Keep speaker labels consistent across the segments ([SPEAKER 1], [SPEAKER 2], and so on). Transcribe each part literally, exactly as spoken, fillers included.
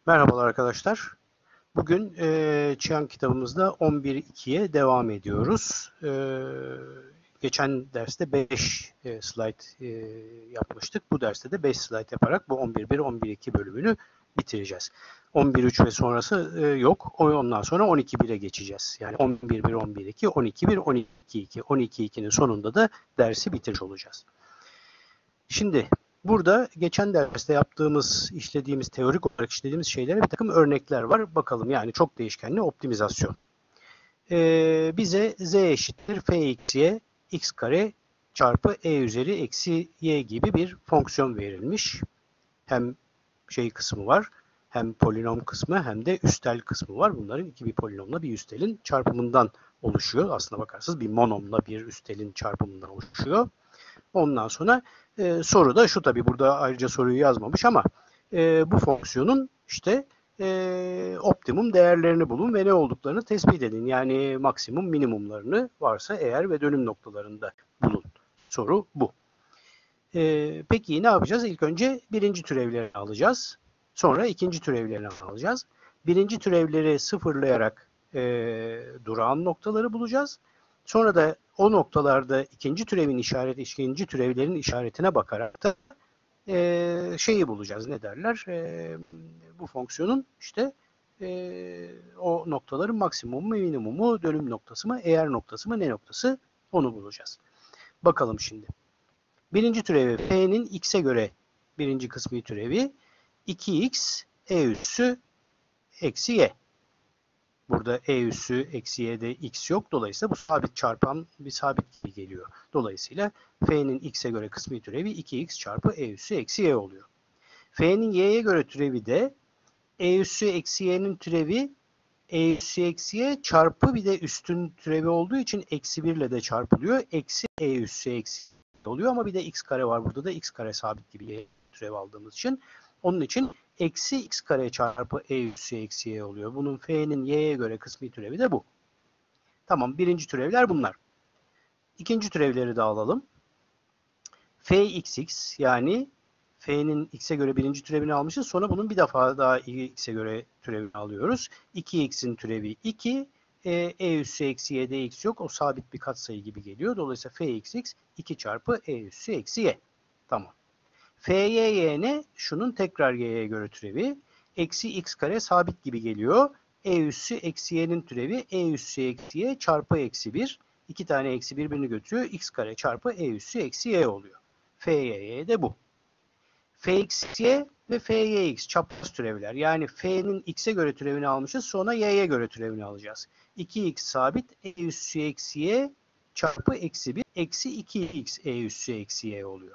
[SPEAKER 1] Merhabalar arkadaşlar. Bugün e, Çiyan kitabımızda on bir ikiye devam ediyoruz. E, geçen derste beş e, slide e, yapmıştık. Bu derste de beş slide yaparak bu on bir bir, on bir iki bölümünü bitireceğiz. on bir üç ve sonrası e, yok. Ondan sonra on iki bire geçeceğiz. Yani on bir bir, on bir iki, on iki bir, on iki iki. on iki ikinin sonunda da dersi bitirmiş olacağız. Şimdi burada geçen derste yaptığımız, işlediğimiz, teorik olarak işlediğimiz şeylere bir takım örnekler var. Bakalım yani çok değişkenli optimizasyon. Ee, bize z eşittir f x y x kare çarpı e üzeri eksi y gibi bir fonksiyon verilmiş. Hem şey kısmı var, hem polinom kısmı hem de üstel kısmı var. Bunların iki bir polinomla bir üstelin çarpımından oluşuyor. Aslına bakarsanız bir monomla bir üstelin çarpımından oluşuyor. Ondan sonra e, soru da şu, tabii burada ayrıca soruyu yazmamış ama e, bu fonksiyonun işte e, optimum değerlerini bulun ve ne olduklarını tespit edin. Yani maksimum minimumlarını varsa eğer ve dönüm noktalarında bulun. Soru bu. E, peki ne yapacağız? İlk önce birinci türevlerini alacağız. Sonra ikinci türevlerini alacağız. Birinci türevleri sıfırlayarak e, durağan noktaları bulacağız. Sonra da o noktalarda ikinci türevin işareti, ikinci türevlerin işaretine bakarak da e, şeyi bulacağız. Ne derler? E, bu fonksiyonun işte e, o noktaların maksimumu, minimumu, dönüm noktası mı, eğer noktası mı, ne noktası, onu bulacağız. Bakalım şimdi. Birinci türevi f'nin x'e göre birinci kısmı türevi iki x e üssü eksi y. Burada e üssü eksi y'de x yok. Dolayısıyla bu sabit çarpan bir sabit gibi geliyor. Dolayısıyla f'nin x'e göre kısmi türevi iki x çarpı e üssü eksi y oluyor. F'nin y'ye göre türevi de e üssü eksi y'nin türevi e üssü eksi y çarpı bir de üstün türevi olduğu için eksi bir ile de çarpılıyor. Eksi e üssü eksi oluyor ama bir de x kare var. Burada da x kare sabit gibi y türev aldığımız için. Onun için eksi x kare çarpı e üssü eksi y oluyor. Bunun f'nin y'ye göre kısmi türevi de bu. Tamam, birinci türevler bunlar. İkinci türevleri de alalım. Fxx, yani f'nin x'e göre birinci türevini almışız. Sonra bunun bir defa daha x'e göre türevini alıyoruz. iki x'in türevi iki. E, e üssü eksi y'de x yok. O sabit bir katsayı gibi geliyor. Dolayısıyla fxx iki çarpı e üssü eksi y. Tamam. Fy ne? Şunun tekrar y'ye göre türevi. Eksi x kare sabit gibi geliyor. E üssü eksi y'nin türevi e üssü eksi y çarpı eksi bir. İki tane eksi birbirini götürüyor. X kare çarpı e üssü eksi y oluyor. Fy de bu. Fxy ve fyx çapraz türevler. Yani f'nin x'e göre türevini almışız. Sonra y'ye göre türevini alacağız. iki x sabit e üssü eksi y çarpı eksi bir eksi iki x e üssü eksi y oluyor.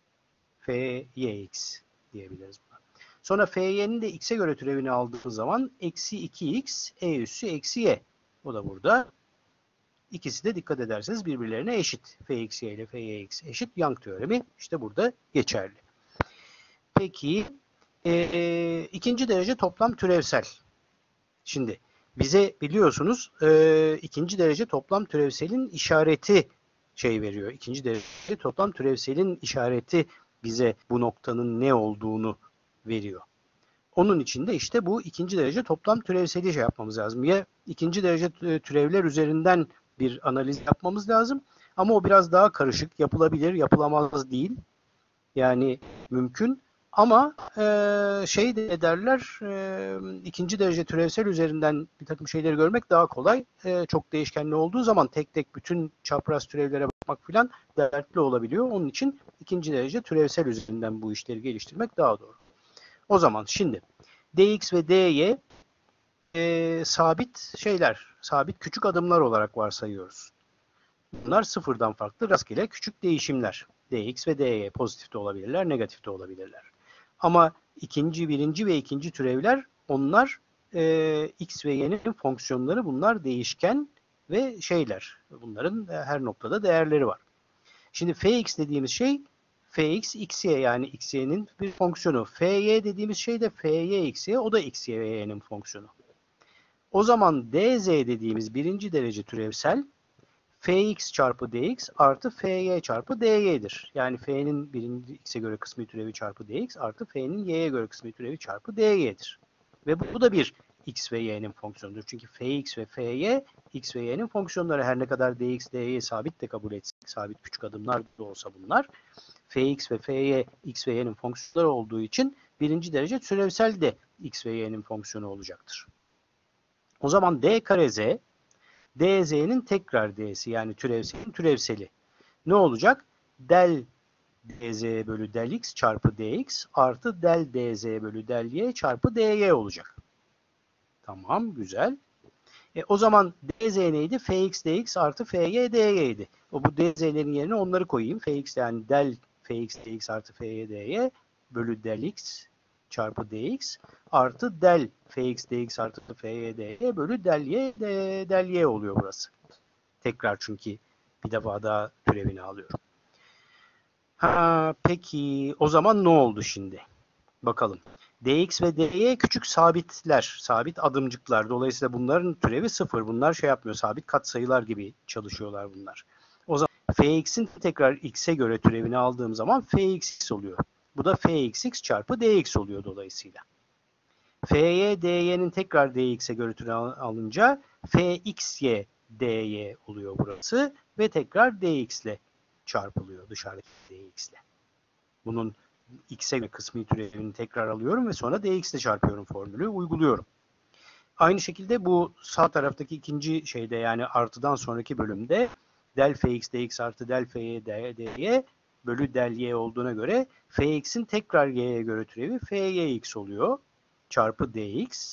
[SPEAKER 1] Fyx diyebiliriz buna. Sonra fy'nin de x'e göre türevini aldığımız zaman eksi iki x e üssü eksi y. O da burada. İkisi de dikkat ederseniz birbirlerine eşit. Fxy ile Fyx eşit. Young teoremi işte burada geçerli. Peki e, e, ikinci derece toplam türevsel. Şimdi bize biliyorsunuz e, ikinci derece toplam türevselin işareti şey veriyor. İkinci derece toplam türevselin işareti bize bu noktanın ne olduğunu veriyor. Onun için de işte bu ikinci derece toplam türevseli şey yapmamız lazım. Ya ikinci derece türevler üzerinden bir analiz yapmamız lazım. Ama o biraz daha karışık. Yapılabilir, yapılamaz değil. Yani mümkün. Ama e, şey de derler, e, ikinci derece türevsel üzerinden bir takım şeyleri görmek daha kolay. E, çok değişkenli olduğu zaman tek tek bütün çapraz türevlere bakmak filan dertli olabiliyor. Onun için ikinci derece türevsel üzerinden bu işleri geliştirmek daha doğru. O zaman şimdi dx ve dy e, sabit şeyler, sabit küçük adımlar olarak varsayıyoruz. Bunlar sıfırdan farklı rastgele küçük değişimler. Dx ve dy pozitif de olabilirler, negatif de olabilirler. Ama ikinci, birinci ve ikinci türevler, onlar e, x ve y'nin fonksiyonları, bunlar değişken ve şeyler. Bunların her noktada değerleri var. Şimdi fx dediğimiz şey fx xy, yani xy'nin bir fonksiyonu. Fy dediğimiz şey de fy xy, o da xy ve y'nin fonksiyonu. O zaman dz dediğimiz birinci derece türevsel fx çarpı dx artı fy çarpı dy'dir. Yani f'nin birinci x'e göre kısmi türevi çarpı dx artı f'nin y'ye göre kısmi türevi çarpı dy'dir. Ve bu, bu da bir x ve y'nin fonksiyonudur. Çünkü fx ve fy x ve y'nin fonksiyonları, her ne kadar dx, dy sabit de kabul etsek, sabit küçük adımlar da olsa bunlar, fx ve fy x ve y'nin fonksiyonları olduğu için birinci derece türevsel de x ve y'nin fonksiyonu olacaktır. O zaman d kare z, dz'nin tekrar d'si, yani türevselin türevseli. Ne olacak? Del dz bölü del x çarpı dx artı del dz bölü del y çarpı dy olacak. Tamam, güzel. E, o zaman dz neydi? Fx dx artı fy dy idi. O bu dz'lerin yerine onları koyayım. Fx, yani del fx dx artı fy dy bölü del x çarpı dx artı del fx dx artı fy dy bölü del y del y oluyor burası. Tekrar, çünkü bir defa daha türevini alıyorum. Ha, peki o zaman ne oldu şimdi? Bakalım. Dx ve dy küçük sabitler, sabit adımcıklar. Dolayısıyla bunların türevi sıfır. Bunlar şey yapmıyor, sabit katsayılar gibi çalışıyorlar bunlar. O zaman fx'in tekrar x'e göre türevini aldığım zaman fxx oluyor. Bu da fxx çarpı dx oluyor dolayısıyla. Fy dy'nin tekrar dx'e göre türevi alınca fxy dy oluyor burası ve tekrar dx ile çarpılıyor dışarıdaki dx ile. Bunun x'e göre kısmi türevini tekrar alıyorum ve sonra dx ile çarpıyorum formülü, uyguluyorum. Aynı şekilde bu sağ taraftaki ikinci şeyde, yani artıdan sonraki bölümde del fx dx artı del fy dy bölü del y olduğuna göre fx'in tekrar y'ye göre türevi fyx oluyor çarpı dx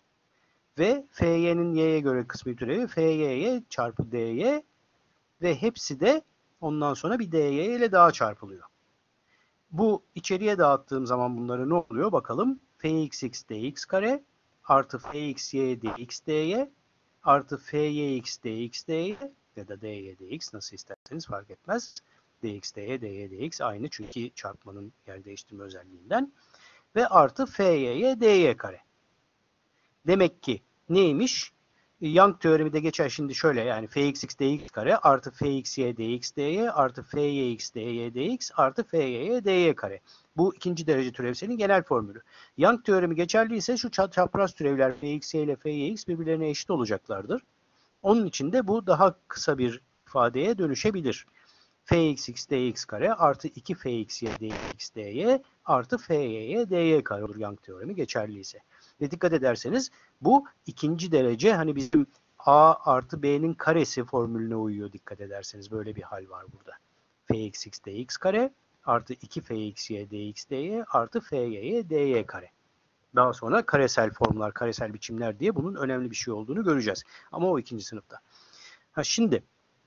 [SPEAKER 1] ve fy'nin y'ye göre kısmi türevi fyy çarpı dy ve hepsi de ondan sonra bir dy ile daha çarpılıyor. Bu içeriye dağıttığım zaman bunları ne oluyor bakalım. Fxx dx kare artı fxy dx dy artı fyx dx dy ya da dy dx, nasıl isterseniz fark etmez. Dx dy dy dx aynı, çünkü çarpmanın yer değiştirme özelliğinden. Ve artı fyy dy kare. Demek ki neymiş? Young teoremi de geçer şimdi şöyle, yani fxx dx kare artı fxy dx dy artı fyx dy dx artı fyy dy kare. Bu ikinci derece türevselin genel formülü. Young teoremi geçerliyse şu çapraz türevler fxy ile fyx birbirlerine eşit olacaklardır. Onun için de bu daha kısa bir ifadeye dönüşebilir. Fxx dx kare artı iki fxy dx dy artı fyy dy kare olur Young teoremi geçerliyse. Ve dikkat ederseniz bu ikinci derece, hani bizim a artı b'nin karesi formülüne uyuyor, dikkat ederseniz böyle bir hal var burada. Fxx dx kare artı iki fxy dx dy artı fyy dy kare. Daha sonra karesel formlar, karesel biçimler diye bunun önemli bir şey olduğunu göreceğiz. Ama o ikinci sınıfta. Ha, şimdi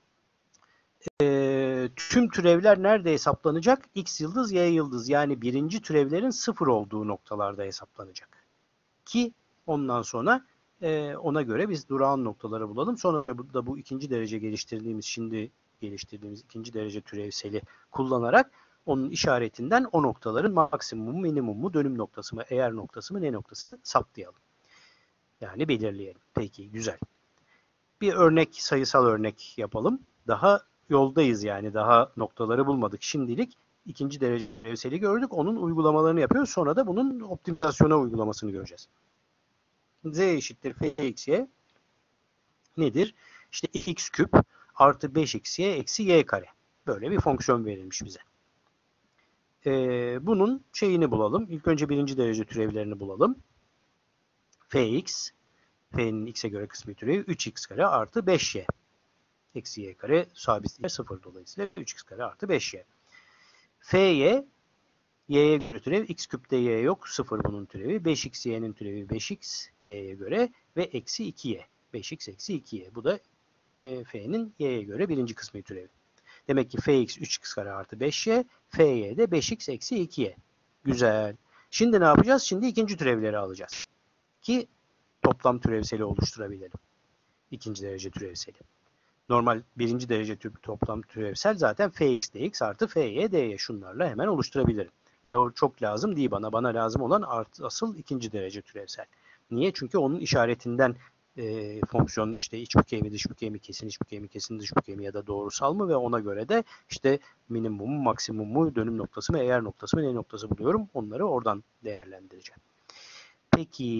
[SPEAKER 1] e, tüm türevler nerede hesaplanacak? X yıldız, Y yıldız, yani birinci türevlerin sıfır olduğu noktalarda hesaplanacak. Ki ondan sonra e, ona göre biz durağan noktaları bulalım. Sonra da bu ikinci derece geliştirdiğimiz, şimdi geliştirdiğimiz ikinci derece türevseli kullanarak onun işaretinden o noktaların maksimumu, minimumu, dönüm noktası mı, eğer noktası mı, ne noktası saptayalım. Yani belirleyelim. Peki, güzel. Bir örnek, sayısal örnek yapalım. Daha yoldayız, yani daha noktaları bulmadık. Şimdilik ikinci derece türevseli gördük. Onun uygulamalarını yapıyoruz. Sonra da bunun optimizasyona uygulamasını göreceğiz. Z eşittir fxy nedir? İşte x küp artı beş x y eksi y kare. Böyle bir fonksiyon verilmiş bize. Ee, bunun şeyini bulalım. İlk önce birinci derece türevlerini bulalım. Fx, f'nin x'e göre kısmi türevi üç x kare artı beş y. Eksi y kare sabit sıfır, dolayısıyla üç x kare artı beş y. Fy, y'ye göre türev, x küpte y yok, sıfır bunun türevi. beş x y'nin türevi beş x y'ye göre ve eksi iki y. beş x eksi iki y. Bu da e, f'nin y'ye göre birinci kısmı türevi. Demek ki fx üç x kare artı beş y, fy de beş x eksi iki y. Güzel. Şimdi ne yapacağız? Şimdi ikinci türevleri alacağız. Ki toplam türevseli oluşturabilelim. İkinci derece türevseli. Normal birinci derece toplam türevsel zaten fx dx artı fy dy, şunlarla hemen oluşturabilirim. O çok lazım değil bana. Bana lazım olan artı, asıl ikinci derece türevsel. Niye? Çünkü onun işaretinden e, fonksiyon işte iç bükey mi, dış bükey mi, kesin iç bükey mi, kesin dış bükey mi ya da doğrusal mı, ve ona göre de işte minimumu, maksimumu, dönüm noktası mı, eğer noktası mı, ne noktası buluyorum. Onları oradan değerlendireceğim. Peki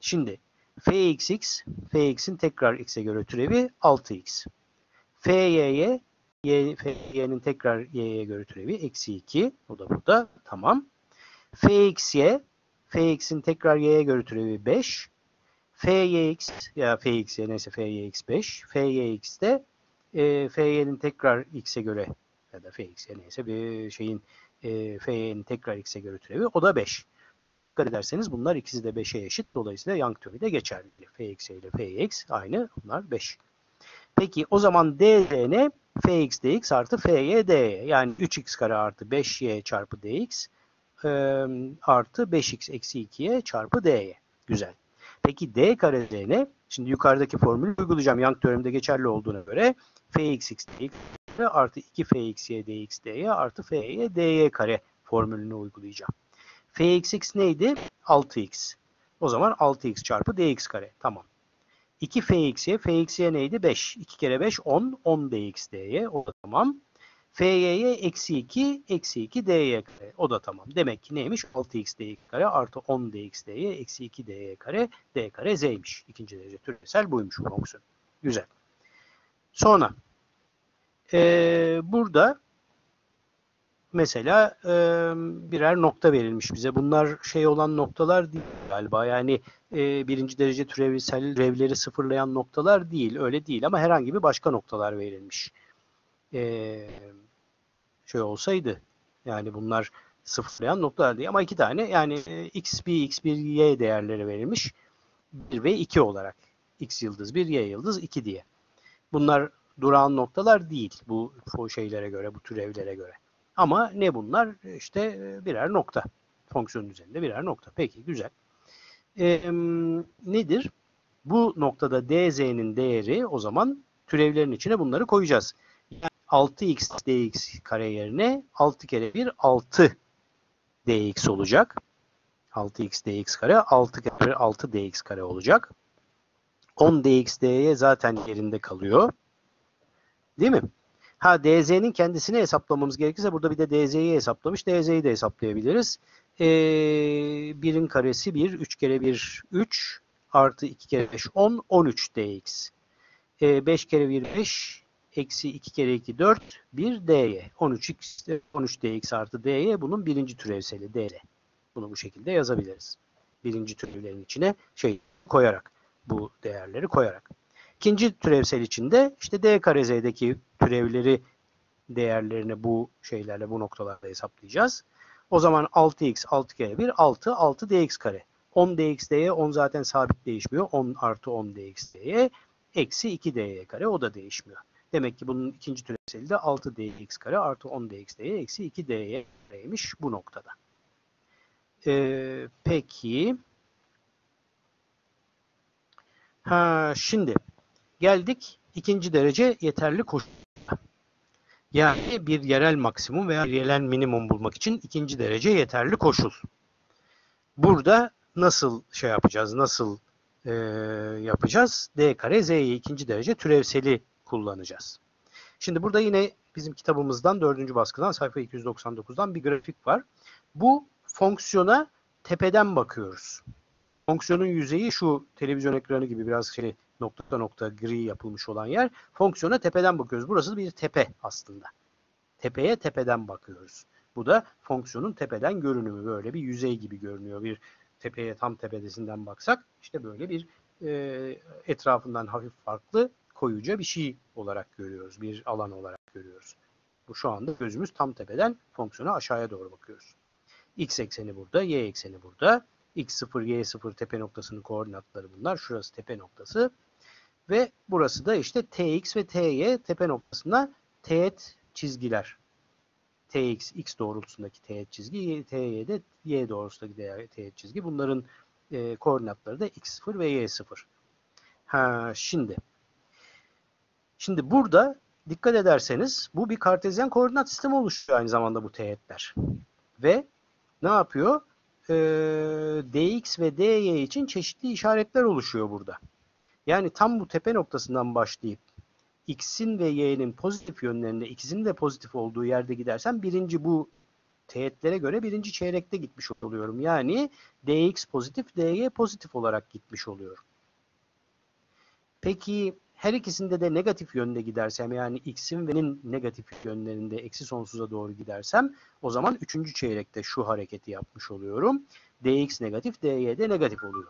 [SPEAKER 1] Şimdi fxx, fx'in tekrar x'e göre türevi altı x. fy'ye, y, fy'nin tekrar y'ye göre türevi eksi iki. O da burada. Tamam. fxy, fx'in tekrar y'ye göre türevi beş. fyx ya fyx'ye neyse fyx beş. fyx de e, fy'nin tekrar x'e göre ya da fyx'ye neyse bir şeyin e, fy'nin tekrar x'e göre türevi o da beş. Dikkat ederseniz bunlar ikisi de beşe eşit. Dolayısıyla Young teoremi de geçerli. Fx ile Fx aynı. Bunlar beş. Peki o zaman d ne? Fx dx artı Fy dy. Yani üç x kare artı beş y çarpı dx e, artı beş x eksi iki y çarpı dy. Güzel. Peki d kare d ne? Şimdi yukarıdaki formülü uygulayacağım. Young teoremde geçerli olduğuna göre Fxx dx artı iki Fxy dx dy artı Fy dy kare formülünü uygulayacağım. Fxx neydi? altı x. O zaman altı x çarpı dx kare. Tamam. iki Fx'ye, Fx'ye neydi? beş. iki kere beş, on. on dx dy. O da tamam. Fy'ye eksi iki, eksi iki dy kare. O da tamam. Demek ki neymiş? altı x dy kare artı on dx dy eksi iki dy kare. D kare z'ymiş. İkinci derece türevsel buymuş bu fonksiyon. Güzel. Sonra ee, burada mesela e, birer nokta verilmiş bize. Bunlar şey olan noktalar değil galiba. Yani e, birinci derece türevsel türevleri sıfırlayan noktalar değil. Öyle değil ama herhangi bir başka noktalar verilmiş. E, şey olsaydı yani bunlar sıfırlayan noktalar değil. Ama iki tane yani e, x bir, x bir, y değerleri verilmiş. bir ve iki olarak. X yıldız bir, y yıldız iki diye. Bunlar durağan noktalar değil bu şeylere göre, bu türevlere göre. Ama ne bunlar? İşte birer nokta. Fonksiyonun üzerinde birer nokta. Peki güzel. Ee, nedir? Bu noktada dz'nin değeri o zaman türevlerin içine bunları koyacağız. Yani altı x dx kare yerine altı kere bir altı dx olacak. altı x dx kare altı kere bir altı dx kare olacak. on dx dy zaten yerinde kalıyor. Değil mi? Ha dz'nin kendisini hesaplamamız gerekirse burada bir de dz'yi hesaplamış. dz'yi de hesaplayabiliriz. Ee, birin karesi bir, üç kere bir üç, artı iki kere beş on, on üç dx. Ee, beş kere bir beş, eksi iki kere iki dört, bir dy. on üç x, on üç dx artı dy bunun birinci türevseli dl. Bunu bu şekilde yazabiliriz. Birinci türevlerin içine şey koyarak, bu değerleri koyarak. İkinci türevsel içinde işte d kare z'deki türevleri değerlerini bu şeylerle bu noktalarda hesaplayacağız. O zaman altı x altı kere bir altı altı dx kare. on dx dy on zaten sabit değişmiyor. on artı on dx dy eksi iki dy kare o da değişmiyor. Demek ki bunun ikinci türevseli de altı dx kare artı on dx dy eksi iki dy kareymiş bu noktada. Ee, peki ha şimdi geldik ikinci derece yeterli koşul. Yani bir yerel maksimum veya bir yerel minimum bulmak için ikinci derece yeterli koşul. Burada nasıl şey yapacağız, nasıl e, yapacağız? D kare z'yi ikinci derece türevseli kullanacağız. Şimdi burada yine bizim kitabımızdan dördüncü baskıdan sayfa iki yüz doksan dokuzdan bir grafik var. Bu fonksiyona tepeden bakıyoruz. Fonksiyonun yüzeyi şu televizyon ekranı gibi biraz şey nokta nokta gri yapılmış olan yer. Fonksiyona tepeden bakıyoruz. Burası bir tepe aslında. Tepeye tepeden bakıyoruz. Bu da fonksiyonun tepeden görünümü. Böyle bir yüzey gibi görünüyor. Bir tepeye tam tepedesinden baksak işte böyle bir e, etrafından hafif farklı koyuca bir şey olarak görüyoruz. Bir alan olarak görüyoruz. Bu şu anda gözümüz tam tepeden fonksiyona aşağıya doğru bakıyoruz. X ekseni burada, y ekseni burada. x sıfır, y sıfır tepe noktasının koordinatları bunlar. Şurası tepe noktası. Ve burası da işte tx ve ty tepe noktasında teğet çizgiler. Tx, x doğrultusundaki teğet çizgi, ty de y doğrultusundaki teğet çizgi. Bunların e, koordinatları da x sıfır ve y sıfır. Ha, şimdi. Şimdi burada dikkat ederseniz bu bir kartezyen koordinat sistemi oluşturuyor aynı zamanda bu teğetler. Ve ne yapıyor? Ee, dx ve dy için çeşitli işaretler oluşuyor burada. Yani tam bu tepe noktasından başlayıp x'in ve y'nin pozitif yönlerinde ikisinin de pozitif olduğu yerde gidersen birinci bu teğetlere göre birinci çeyrekte gitmiş oluyorum. Yani dx pozitif, dy pozitif olarak gitmiş oluyorum. Peki her ikisinde de negatif yönde gidersem, yani x'in ve n'in negatif yönlerinde eksi sonsuza doğru gidersem, o zaman üçüncü çeyrekte şu hareketi yapmış oluyorum. Dx negatif, dy de negatif oluyor.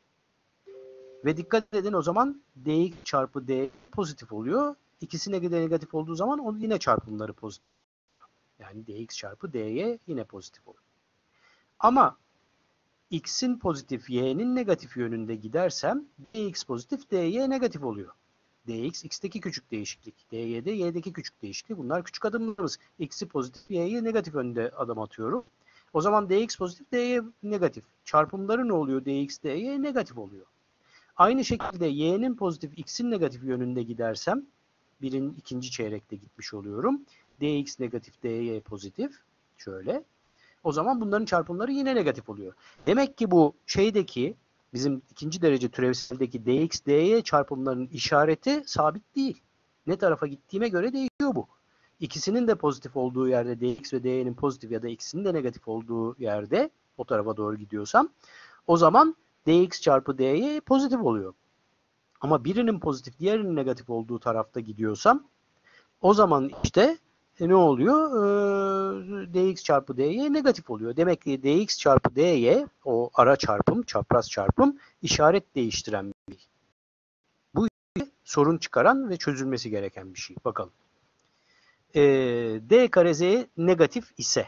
[SPEAKER 1] Ve dikkat edin, o zaman dx çarpı dy pozitif oluyor. İkisine de negatif olduğu zaman onun yine çarpımları pozitif. Yani dx çarpı dy yine pozitif oluyor. Ama x'in pozitif, y'nin negatif yönünde gidersem dx pozitif, dy negatif oluyor. Dx, x'teki küçük değişiklik. Dy'de, y'deki küçük değişiklik. Bunlar küçük adımlarımız. X'i pozitif, y'yi negatif yönde adım atıyorum. O zaman dx pozitif, dy negatif. Çarpımları ne oluyor? Dx, dy negatif oluyor. Aynı şekilde y'nin pozitif, x'in negatif yönünde gidersem, birin ikinci çeyrekte gitmiş oluyorum. Dx negatif, dy pozitif. Şöyle. O zaman bunların çarpımları yine negatif oluyor. Demek ki bu şeydeki, bizim ikinci derece türevseldeki dx, dy çarpımlarının işareti sabit değil. Ne tarafa gittiğime göre değişiyor bu. İkisinin de pozitif olduğu yerde, dx ve dy'nin pozitif ya da ikisinin de negatif olduğu yerde, o tarafa doğru gidiyorsam, o zaman dx çarpı dy pozitif oluyor. Ama birinin pozitif, diğerinin negatif olduğu tarafta gidiyorsam, o zaman işte e, ne oluyor? Ee, dx çarpı dy negatif oluyor. Demek ki dx çarpı dy, o ara çarpım, çapraz çarpım, işaret değiştiren bir şey. Bu sorun çıkaran ve çözülmesi gereken bir şey. Bakalım. Ee, d kare z negatif ise,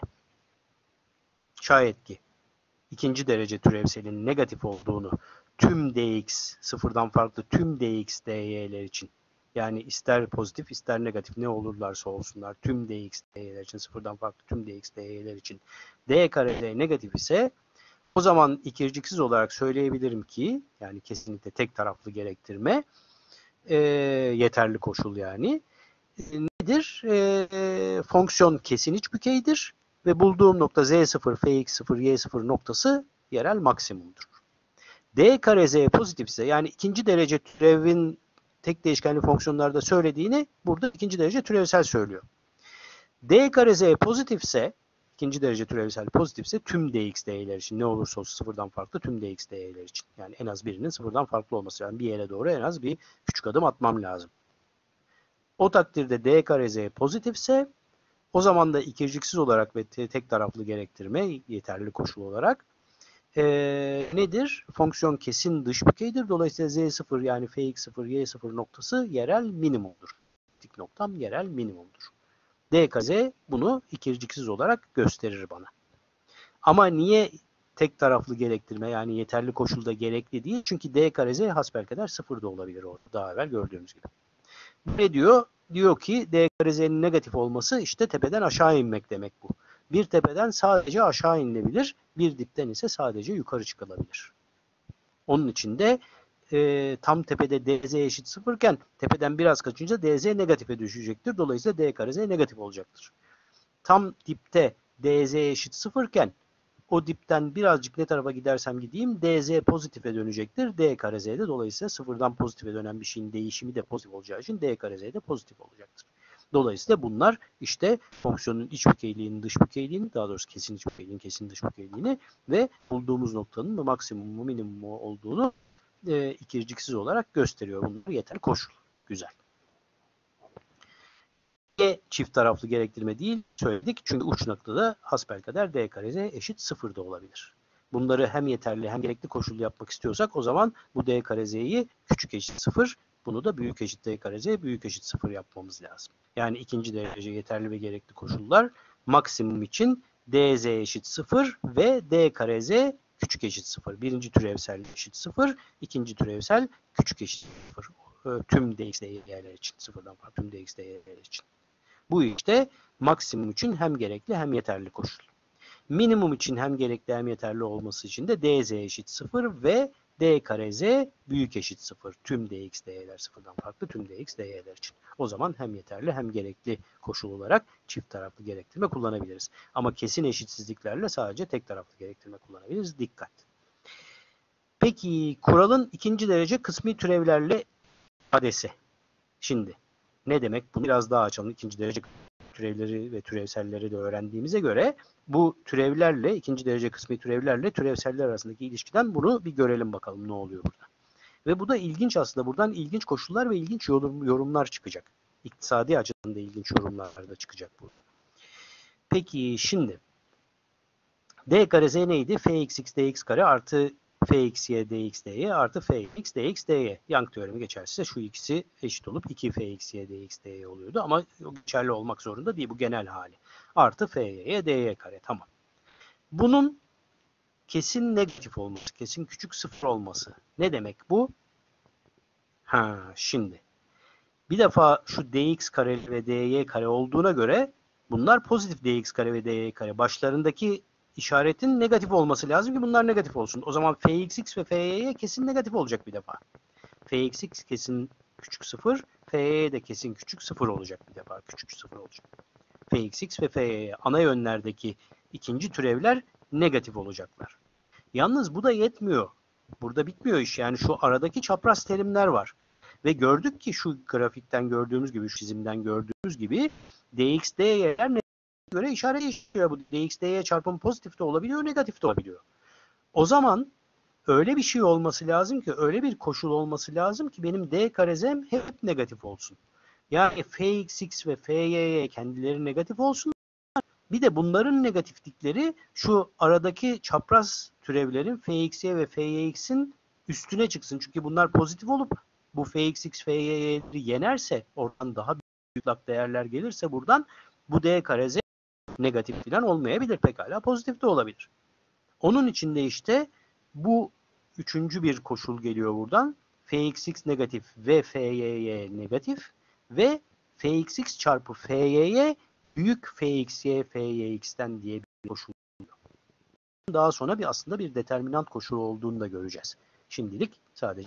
[SPEAKER 1] şayet ki ikinci derece türevselin negatif olduğunu tüm dx, sıfırdan farklı tüm dx, dy'ler için, yani ister pozitif ister negatif ne olurlarsa olsunlar, tüm dx, dy'ler için, sıfırdan farklı tüm dx, dy'ler için d kare d negatif ise, o zaman ikirciksiz olarak söyleyebilirim ki, yani kesinlikle tek taraflı gerektirme e, yeterli koşul yani. E, nedir? E, fonksiyon kesin içbükeydir ve bulduğum nokta z sıfır, fx sıfır, y sıfır noktası yerel maksimumdur. D kare z pozitifse, yani ikinci derece türevin tek değişkenli fonksiyonlarda söylediğini burada ikinci derece türevsel söylüyor. D kare z pozitifse, ikinci derece türevsel pozitifse tüm dx, dy'ler için, ne olursa olsun sıfırdan farklı tüm dx, dy'ler için. Yani en az birinin sıfırdan farklı olması. Yani bir yere doğru en az bir küçük adım atmam lazım. O takdirde d kare z pozitifse, o zaman da ikirciksiz olarak ve tek taraflı gerektirme yeterli koşul olarak e, nedir? Fonksiyon kesin dış bükeydir. Dolayısıyla z sıfır, yani fx sıfır, y sıfır noktası yerel minimumdur. Dik noktam yerel minimumdur. D kare bunu ikirciksiz olarak gösterir bana. Ama niye tek taraflı gerektirme, yani yeterli koşulda gerekli değil? Çünkü d kare z hasbelkader sıfır da olabilir orada. Daha evvel gördüğümüz gibi. Ne diyor? Diyor ki d kare z'nin negatif olması işte tepeden aşağı inmek demek bu. Bir tepeden sadece aşağı inilebilir, bir dipten ise sadece yukarı çıkılabilir. Onun için de e, tam tepede dz eşit sıfırken tepeden biraz kaçınca dz negatife düşecektir. Dolayısıyla d kare z negatif olacaktır. Tam dipte dz eşit sıfırken o dipten birazcık ne tarafa gidersem gideyim dz pozitife dönecektir. D kare z de dolayısıyla sıfırdan pozitife dönen bir şeyin değişimi de pozitif olacağı için d kare z de pozitif olacaktır. Dolayısıyla bunlar işte fonksiyonun iç bükeyliğinin, dış bükeyliğini, daha doğrusu kesin iç bükeyliğinin, kesin dış bükeyliğini ve bulduğumuz noktanın maksimumu, minimumu olduğunu e, ikirciksiz olarak gösteriyor. Bunlar yeterli koşul. Güzel. E çift taraflı gerektirme değil söyledik. Çünkü uç noktada hasbelkader d kare z eşit sıfır da olabilir. Bunları hem yeterli hem gerekli koşullu yapmak istiyorsak, o zaman bu d kare z'yi küçük eşit sıfır, bunu da büyük eşit d kare z büyük eşit sıfır yapmamız lazım. Yani ikinci derece yeterli ve gerekli koşullar maksimum için dz eşit sıfır ve d kare z küçük eşit sıfır. Birinci türevsel eşit sıfır, ikinci türevsel küçük eşit sıfır. Tüm dx değerler için, sıfırdan farklı tüm dx değerler için. Bu işte maksimum için hem gerekli hem yeterli koşul. Minimum için hem gerekli hem yeterli olması için de dz eşit sıfır ve d kare z büyük eşit sıfır. Tüm dx değerler sıfırdan farklı tüm dx değerler için. O zaman hem yeterli hem gerekli koşul olarak çift taraflı gerektirme kullanabiliriz. Ama kesin eşitsizliklerle sadece tek taraflı gerektirme kullanabiliriz. Dikkat. Peki kuralın ikinci derece kısmi türevlerle ifadesi. Şimdi ne demek? Bunu biraz daha açalım. İkinci derece türevleri ve türevselleri de öğrendiğimize göre bu türevlerle, ikinci derece kısmi türevlerle türevseller arasındaki ilişkiden bunu bir görelim bakalım ne oluyor burada. Ve bu da ilginç aslında. Buradan ilginç koşullar ve ilginç yorum, yorumlar çıkacak. İktisadi açıdan da ilginç yorumlar da çıkacak bu. Peki şimdi d kare z neydi? Fx dx kare artı fxy dx dy artı fx dx dy. Young teoremi geçerse şu ikisi eşit olup iki fxy dx dy oluyordu ama geçerli olmak zorunda değil. Bu genel hali. Artı fy'ye dy kare. Tamam. Bunun kesin negatif olması, kesin küçük sıfır olması. Ne demek bu? Ha, şimdi. Bir defa şu dx kare ve dy kare olduğuna göre bunlar pozitif dx kare ve dy kare. Başlarındaki işaretin negatif olması lazım ki bunlar negatif olsun. O zaman fxx ve fy'ye kesin negatif olacak bir defa. Fxx kesin küçük sıfır, fy'ye de kesin küçük sıfır olacak bir defa. Küçük sıfır olacak. Fxx ve fy'ye ana yönlerdeki ikinci türevler negatif olacaklar. Yalnız bu da yetmiyor. Burada bitmiyor iş. Yani şu aradaki çapraz terimler var. Ve gördük ki şu grafikten gördüğümüz gibi, şu çizimden gördüğümüz gibi dx dy'ler ne göre işaret değiştiriyor. Bu dx dy çarpımı pozitif de olabiliyor, negatif de olabiliyor. O zaman öyle bir şey olması lazım ki, öyle bir koşul olması lazım ki benim d kare z'm hep negatif olsun. Yani fxx ve fy'ye kendileri negatif olsun. Bir de bunların negatiflikleri şu aradaki çapraz türevlerin fxy ve fyx'in üstüne çıksın. Çünkü bunlar pozitif olup bu fxx, fy'yi yenerse, oradan daha büyük lak değerler gelirse buradan bu d kare z negatif falan olmayabilir. Pekala pozitif de olabilir. Onun için de işte bu üçüncü bir koşul geliyor buradan. Fxx negatif ve fy'ye negatif ve fxx çarpı fy'ye büyük fxy fyx'ten diye bir koşul geliyor. Daha sonra bir aslında bir determinant koşulu olduğunu da göreceğiz. Şimdilik sadece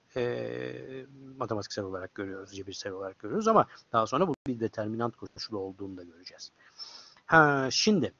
[SPEAKER 1] e, matematiksel olarak görüyoruz, cebirsel olarak görüyoruz ama daha sonra bu bir determinant koşulu olduğunu da göreceğiz. Ha, şimdi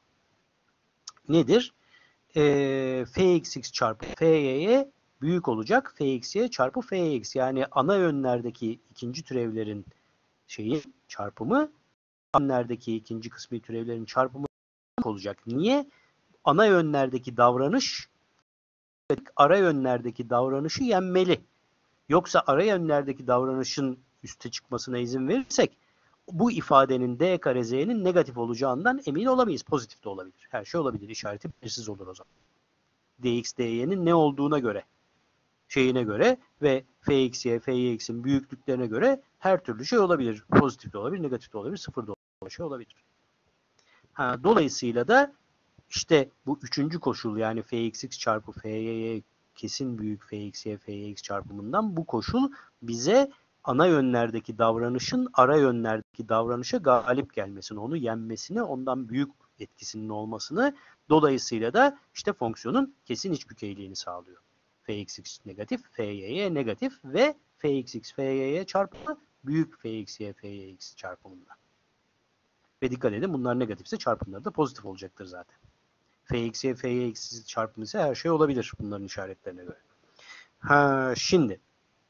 [SPEAKER 1] nedir? E, fxx çarpı fy'ye büyük olacak fxy çarpı fyx. Yani ana yönlerdeki ikinci türevlerin şeyi çarpımı, ana yönlerdeki ikinci kısmi türevlerin çarpımı olacak. Niye? Ana yönlerdeki davranış ara yönlerdeki davranışı yenmeli. Yoksa ara yönlerdeki davranışın üste çıkmasına izin verirsek bu ifadenin d kare z'nin negatif olacağından emin olamayız. Pozitif de olabilir. Her şey olabilir. İşareti belirsiz olur o zaman. dx dy'nin ne olduğuna göre, şeyine göre ve fx'ye, fyx'in büyüklüklerine göre her türlü şey olabilir. Pozitif de olabilir, negatif de olabilir, sıfır da olabilir, şey olabilir. Ha, dolayısıyla da işte bu üçüncü koşul, yani fxx çarpı fy'ye kesin büyük fxy, fyx çarpımından bu koşul bize ana yönlerdeki davranışın ara yönlerdeki davranışa galip gelmesini, onu yenmesini, ondan büyük etkisinin olmasını, dolayısıyla da işte fonksiyonun kesin içbükeyliğini sağlıyor. Fxx negatif, fy'ye negatif ve fxx, fy'ye çarpımı büyük fxy, fyx çarpımından. Ve dikkat edin, bunlar negatifse çarpımları da pozitif olacaktır zaten. Fx'ye, fyx'siz çarpımı ise her şey olabilir bunların işaretlerine göre. Ha, şimdi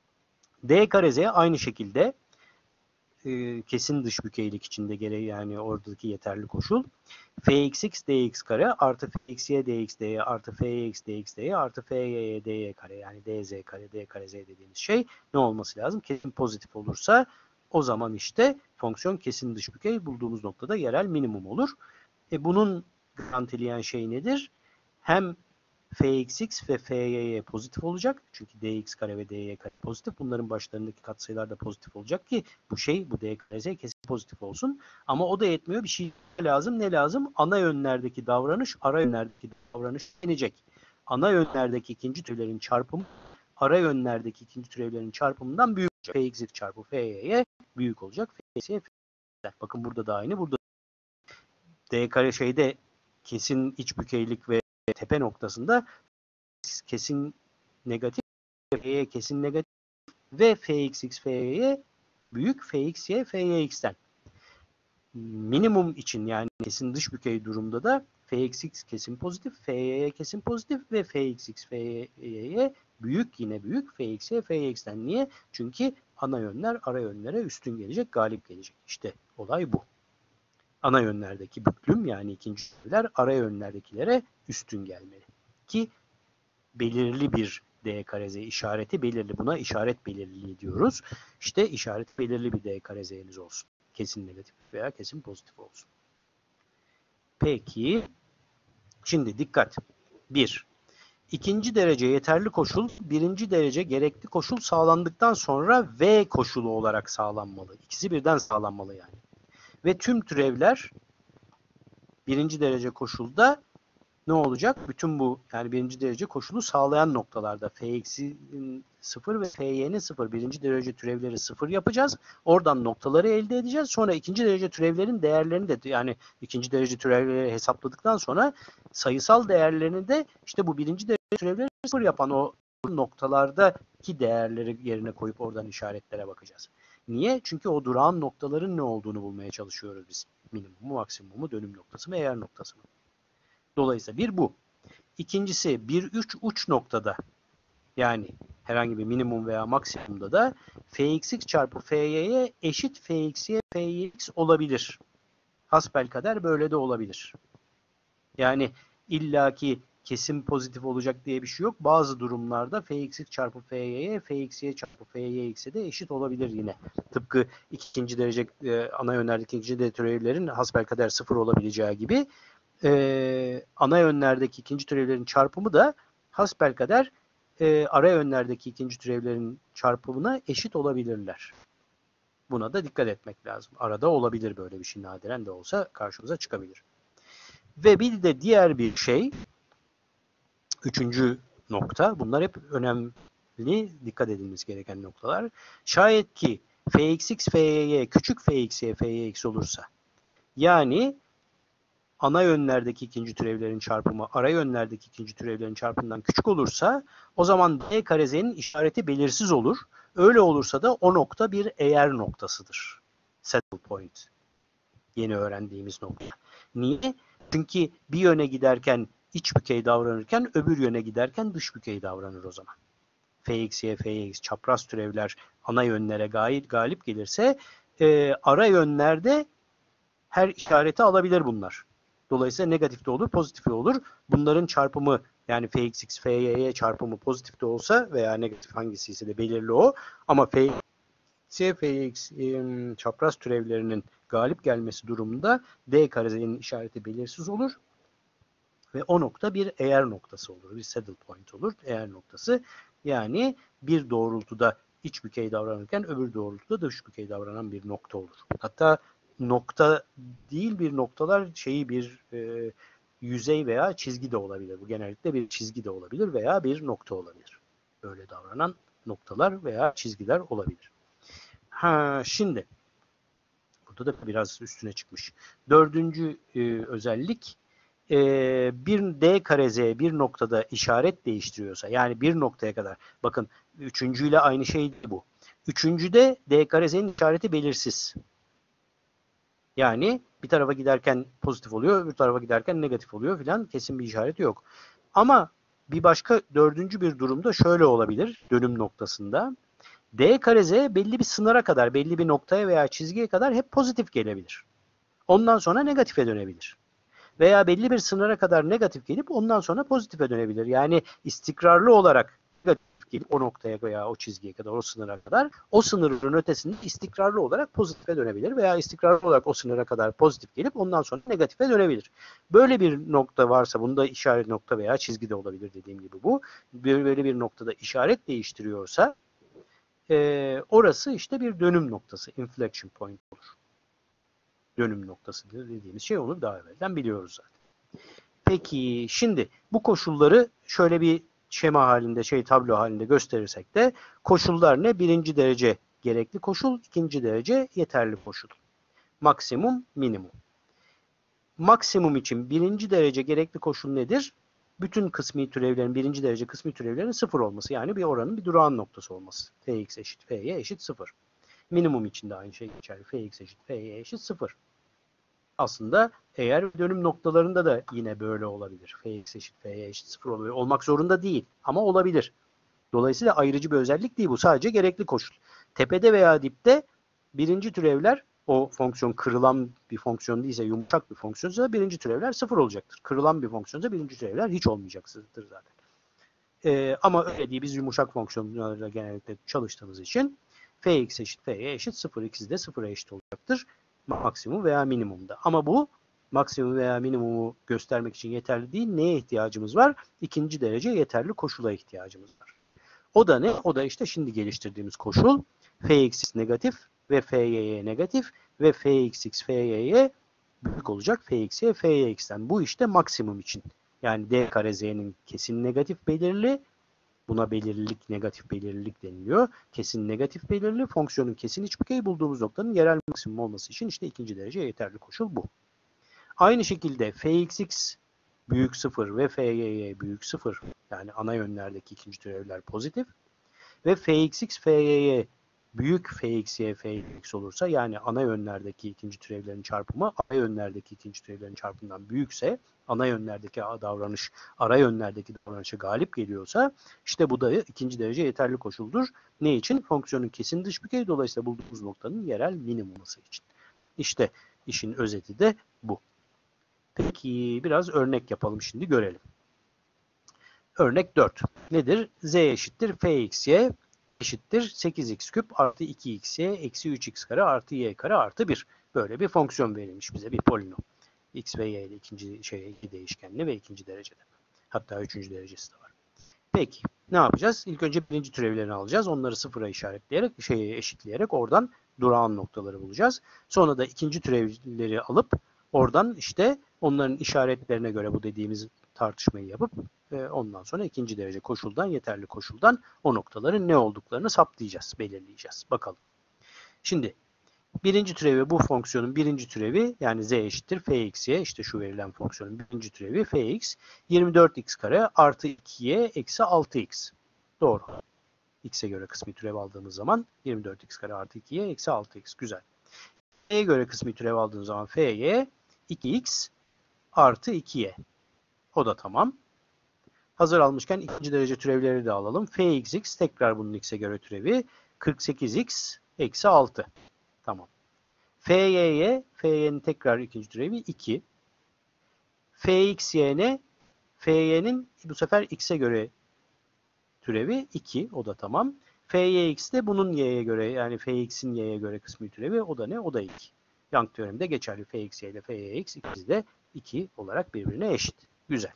[SPEAKER 1] d kare z aynı şekilde e, kesin dış bükeylik içinde gereği, yani oradaki yeterli koşul. Fxx dx kare artı fxy dx dy artı fyx dx dy artı fyy dy kare, yani dz kare d kare z dediğimiz şey ne olması lazım? Kesin pozitif olursa o zaman işte fonksiyon kesin dış bükey, bulduğumuz noktada yerel minimum olur. E bunun garantileyen şey nedir? Hem fxx ve fy'ye pozitif olacak. Çünkü dx kare ve dy kare pozitif. Bunların başlarındaki katsayılar da pozitif olacak ki bu şey, bu d kare z kesin pozitif olsun. Ama o da yetmiyor. Bir şey lazım. Ne lazım? Ana yönlerdeki davranış ara yönlerdeki davranış yenecek. Ana yönlerdeki ikinci türevlerin çarpımı ara yönlerdeki ikinci türevlerin çarpımından büyük olacak. Fxx çarpı fy'ye büyük olacak. Fy'ye bakın burada da aynı. Burada d kare şeyde kesin iç bükeylik ve tepe noktasında kesin negatif, fy'ye kesin negatif ve fxx fy'ye büyük fxy fyx'ten. Minimum için, yani kesin dış bükey durumda da fxx kesin pozitif, fy'ye kesin pozitif ve fxx fy'ye büyük, yine büyük fxy fyx'ten. Niye? Çünkü ana yönler ara yönlere üstün gelecek, galip gelecek. İşte olay bu. ana yönlerdeki büklüm yani ikinci türevler ara yönlerdekilere üstün gelmeli. Ki belirli bir D kare Z işareti belirli. Buna işaret belirliliği diyoruz. İşte işaret belirli bir D kare Z'niz olsun. Kesin negatif veya kesin pozitif olsun. Peki. Şimdi dikkat. bir. İkinci derece yeterli koşul, birinci derece gerekli koşul sağlandıktan sonra V koşulu olarak sağlanmalı. İkisi birden sağlanmalı yani. Ve tüm türevler birinci derece koşulda ne olacak? Bütün bu yani birinci derece koşulu sağlayan noktalarda Fx'in sıfır ve Fy'nin sıfır birinci derece türevleri sıfır yapacağız. Oradan noktaları elde edeceğiz. Sonra ikinci derece türevlerin değerlerini de yani ikinci derece türevleri hesapladıktan sonra sayısal değerlerini de işte bu birinci derece türevleri sıfır yapan o noktalardaki değerleri yerine koyup oradan işaretlere bakacağız. Niye? Çünkü o durağan noktaların ne olduğunu bulmaya çalışıyoruz biz. Minimumu, maksimumu, dönüm noktası mı, eğer noktası mı? Dolayısıyla bir bu. İkincisi bir üç uç noktada yani herhangi bir minimum veya maksimumda da Fxx çarpı Fy'ye eşit Fx'ye Fyx olabilir. Hasbelkader böyle de olabilir. Yani illaki kesin pozitif olacak diye bir şey yok. Bazı durumlarda Fxx çarpı Fy'ye Fxy çarpı Fyx'e de eşit olabilir yine. Tıpkı ikinci derece e, ana yönlerdeki ikinci derece türevlerin hasbelkader sıfır olabileceği gibi Ee, ana yönlerdeki ikinci türevlerin çarpımı da hasbelkader e, ara yönlerdeki ikinci türevlerin çarpımına eşit olabilirler. Buna da dikkat etmek lazım. Arada olabilir böyle bir şey, nadiren de olsa karşımıza çıkabilir. Ve bir de diğer bir şey, üçüncü nokta, bunlar hep önemli, dikkat edilmesi gereken noktalar. Şayet ki Fxx, Fy'ye küçük Fx'ye Fyx olursa, yani ana yönlerdeki ikinci türevlerin çarpımı ara yönlerdeki ikinci türevlerin çarpımından küçük olursa o zaman D kare Z'nin işareti belirsiz olur. Öyle olursa da o nokta bir eğer noktasıdır. Saddle point. Yeni öğrendiğimiz nokta. Niye? Çünkü bir yöne giderken iç bükey davranırken öbür yöne giderken dış bükey davranır o zaman. Fx'ye Fyx çapraz türevler ana yönlere galip, galip gelirse e, ara yönlerde her işareti alabilir bunlar. Dolayısıyla negatif de olur, pozitif de olur. Bunların çarpımı yani Fxx, Fy'ye çarpımı pozitif de olsa veya negatif hangisi ise de belirli o. Ama Fx, Fyx çapraz türevlerinin galip gelmesi durumunda D kare Z'nin işareti belirsiz olur. Ve o nokta bir eğer noktası olur. Bir saddle point olur. Eğer noktası. Yani bir doğrultuda iç bükey davranırken öbür doğrultuda dış bükey davranan bir nokta olur. Hatta nokta değil bir noktalar şeyi bir e, yüzey veya çizgi de olabilir. Bu genellikle bir çizgi de olabilir veya bir nokta olabilir. Böyle davranan noktalar veya çizgiler olabilir. Ha, şimdi burada da biraz üstüne çıkmış. Dördüncü e, özellik e, bir D kare Z bir noktada işaret değiştiriyorsa yani bir noktaya kadar bakın üçüncüyle aynı şey bu. Üçüncüde D kare Z'nin işareti belirsiz. Yani bir tarafa giderken pozitif oluyor, öbür tarafa giderken negatif oluyor filan, kesin bir işareti yok. Ama bir başka dördüncü bir durumda şöyle olabilir dönüm noktasında. D kare Z belli bir sınıra kadar, belli bir noktaya veya çizgiye kadar hep pozitif gelebilir. Ondan sonra negatife dönebilir. Veya belli bir sınıra kadar negatif gelip ondan sonra pozitife dönebilir. Yani istikrarlı olarak negatif gelip o noktaya veya o çizgiye kadar, o sınıra kadar, o sınırın ötesinde istikrarlı olarak pozitife dönebilir veya istikrarlı olarak o sınıra kadar pozitif gelip ondan sonra negatife dönebilir. Böyle bir nokta varsa, bunda işaret nokta veya çizgi de olabilir dediğim gibi bu. Böyle bir noktada işaret değiştiriyorsa e, orası işte bir dönüm noktası, inflection point olur. Dönüm noktası dediğimiz şey olur, daha evvelden biliyoruz zaten. Peki şimdi bu koşulları şöyle bir şema halinde, şey tablo halinde gösterirsek de koşullar ne? Birinci derece gerekli koşul, ikinci derece yeterli koşul. Maksimum, minimum. Maksimum için birinci derece gerekli koşul nedir? Bütün kısmi türevlerin, birinci derece kısmi türevlerin sıfır olması. Yani bir oranın bir durağan noktası olması. Fx eşit F'ye eşit sıfır. Minimum için de aynı şey geçerli. Fx eşit Fy'ye eşit sıfır. Aslında eğer dönüm noktalarında da yine böyle olabilir. Fx eşit Fy'ye eşit sıfır olabilir. Olmak zorunda değil ama olabilir. Dolayısıyla ayrıcı bir özellik değil bu. Sadece gerekli koşul. Tepede veya dipte birinci türevler o fonksiyon kırılan bir fonksiyon değilse, yumuşak bir fonksiyonsa birinci türevler sıfır olacaktır. Kırılan bir fonksiyonsa birinci türevler hiç olmayacaktır zaten. Ee, ama öyle değil, biz yumuşak fonksiyonlarla genellikle çalıştığımız için fx eşit f'ye eşit sıfır, ikisi de sıfıra eşit olacaktır. Maksimum veya minimumda. Ama bu maksimum veya minimumu göstermek için yeterli değil. Neye ihtiyacımız var? İkinci derece yeterli koşula ihtiyacımız var. O da ne? O da işte şimdi geliştirdiğimiz koşul. Fx negatif ve fy'ye negatif ve fxx fy'ye büyük olacak. Fx'ye fyx'ten. Bu işte maksimum için. Yani d kare z'nin kesin negatif belirli. Buna belirlilik, negatif belirlilik deniliyor. Kesin negatif belirli. Fonksiyonun kesin hiçbükey bulduğumuz noktanın yerel maksimum olması için işte ikinci derece yeterli koşul bu. Aynı şekilde fxx büyük sıfır ve fy'ye büyük sıfır, yani ana yönlerdeki ikinci türevler pozitif ve fxx fy'ye büyük fx'ye fx olursa, yani ana yönlerdeki ikinci türevlerin çarpımı ara yönlerdeki ikinci türevlerin çarpımından büyükse, ana yönlerdeki davranış ara yönlerdeki davranışa galip geliyorsa, işte bu da ikinci derece yeterli koşuldur. Ne için? Fonksiyonun kesin dışbükey, dolayısıyla bulduğumuz noktanın yerel minimuması için. İşte işin özeti de bu. Peki biraz örnek yapalım şimdi, görelim. Örnek dört. Nedir? Z eşittir fxy eşittir sekiz x küp artı iki xy eksi üç x kare artı y kare artı bir. Böyle bir fonksiyon verilmiş bize, bir polinom. X ve y ile ikinci şey, iki değişkenli ve ikinci derecede. Hatta üçüncü derecesi de var. Peki ne yapacağız? İlk önce birinci türevlerini alacağız. Onları sıfıra işaretleyerek, şeye eşitleyerek oradan durağan noktaları bulacağız. Sonra da ikinci türevleri alıp oradan işte onların işaretlerine göre bu dediğimiz tartışmayı yapıp ondan sonra ikinci derece koşuldan, yeterli koşuldan o noktaların ne olduklarını saptayacağız, belirleyeceğiz. Bakalım. Şimdi birinci türevi, bu fonksiyonun birinci türevi, yani z eşittir fx'ye, işte şu verilen fonksiyonun birinci türevi fx yirmi dört x kare artı iki y eksi altı x. Doğru. X'e göre kısmi türev aldığımız zaman yirmi dört x kare artı iki y eksi altı x. Güzel. Y'ye göre kısmi türev aldığımız zaman fy iki x artı iki y. O da tamam. Hazır almışken ikinci derece türevleri de alalım. Fxx tekrar bunun x'e göre türevi kırk sekiz x eksi altı. Tamam. Fy'ye, fy'nin tekrar ikinci türevi iki. Fxy'ne, fy'nin bu sefer x'e göre türevi iki. O da tamam. Fyx de bunun y'ye göre, yani fx'in y'ye göre kısmi türevi. O da ne? O da iki. Young teoremde geçerli. Fxy ile fyx ikisi de iki olarak birbirine eşit. Güzel.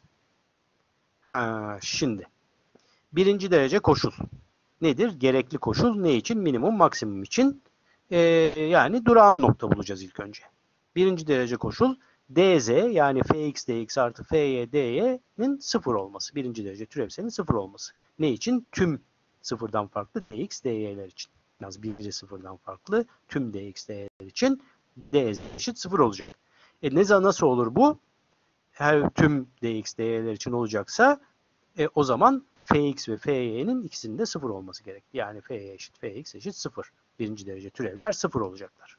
[SPEAKER 1] Aa, şimdi birinci derece koşul nedir? Gerekli koşul ne için? Minimum, maksimum için. Ee, yani durağan nokta bulacağız ilk önce. Birinci derece koşul dz, yani fx dx artı fy dy'nin sıfır olması. Birinci derece türevselin sıfır olması. Ne için? Tüm sıfırdan farklı dx dy'ler için. Yalnız biri sıfırdan farklı tüm dx dy'ler için dz eşit sıfır olacak. E ne zaman, nasıl olur bu? Her tüm dx dy'ler için olacaksa e, o zaman fx ve fy'nin ikisinin de sıfır olması gerek. Yani fy eşit fx eşit sıfır. Birinci derece türevler sıfır olacaklar.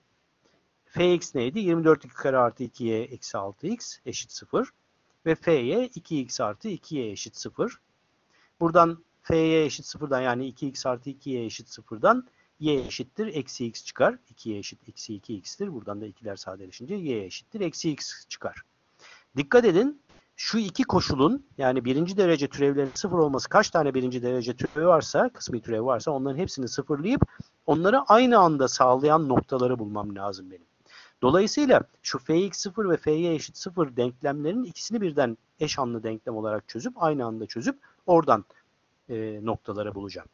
[SPEAKER 1] Fx neydi? yirmi dört x kare artı iki y eksi altı x eşit sıfır. Ve fy iki x artı iki y eşit sıfır. Buradan fy eşit sıfırdan, yani iki x artı iki y eşit sıfırdan y eşittir eksi x çıkar. iki y eşit eksi iki x'tir. Buradan da ikiler sadeleşince y eşittir eksi x çıkar. Dikkat edin. Şu iki koşulun, yani birinci derece türevlerin sıfır olması, kaç tane birinci derece türevi varsa, kısmi türevi varsa onların hepsini sıfırlayıp onları aynı anda sağlayan noktaları bulmam lazım benim. Dolayısıyla şu fx sıfır ve fy eşit sıfır denklemlerinin ikisini birden eş anlı denklem olarak çözüp, aynı anda çözüp oradan e, noktaları bulacağım.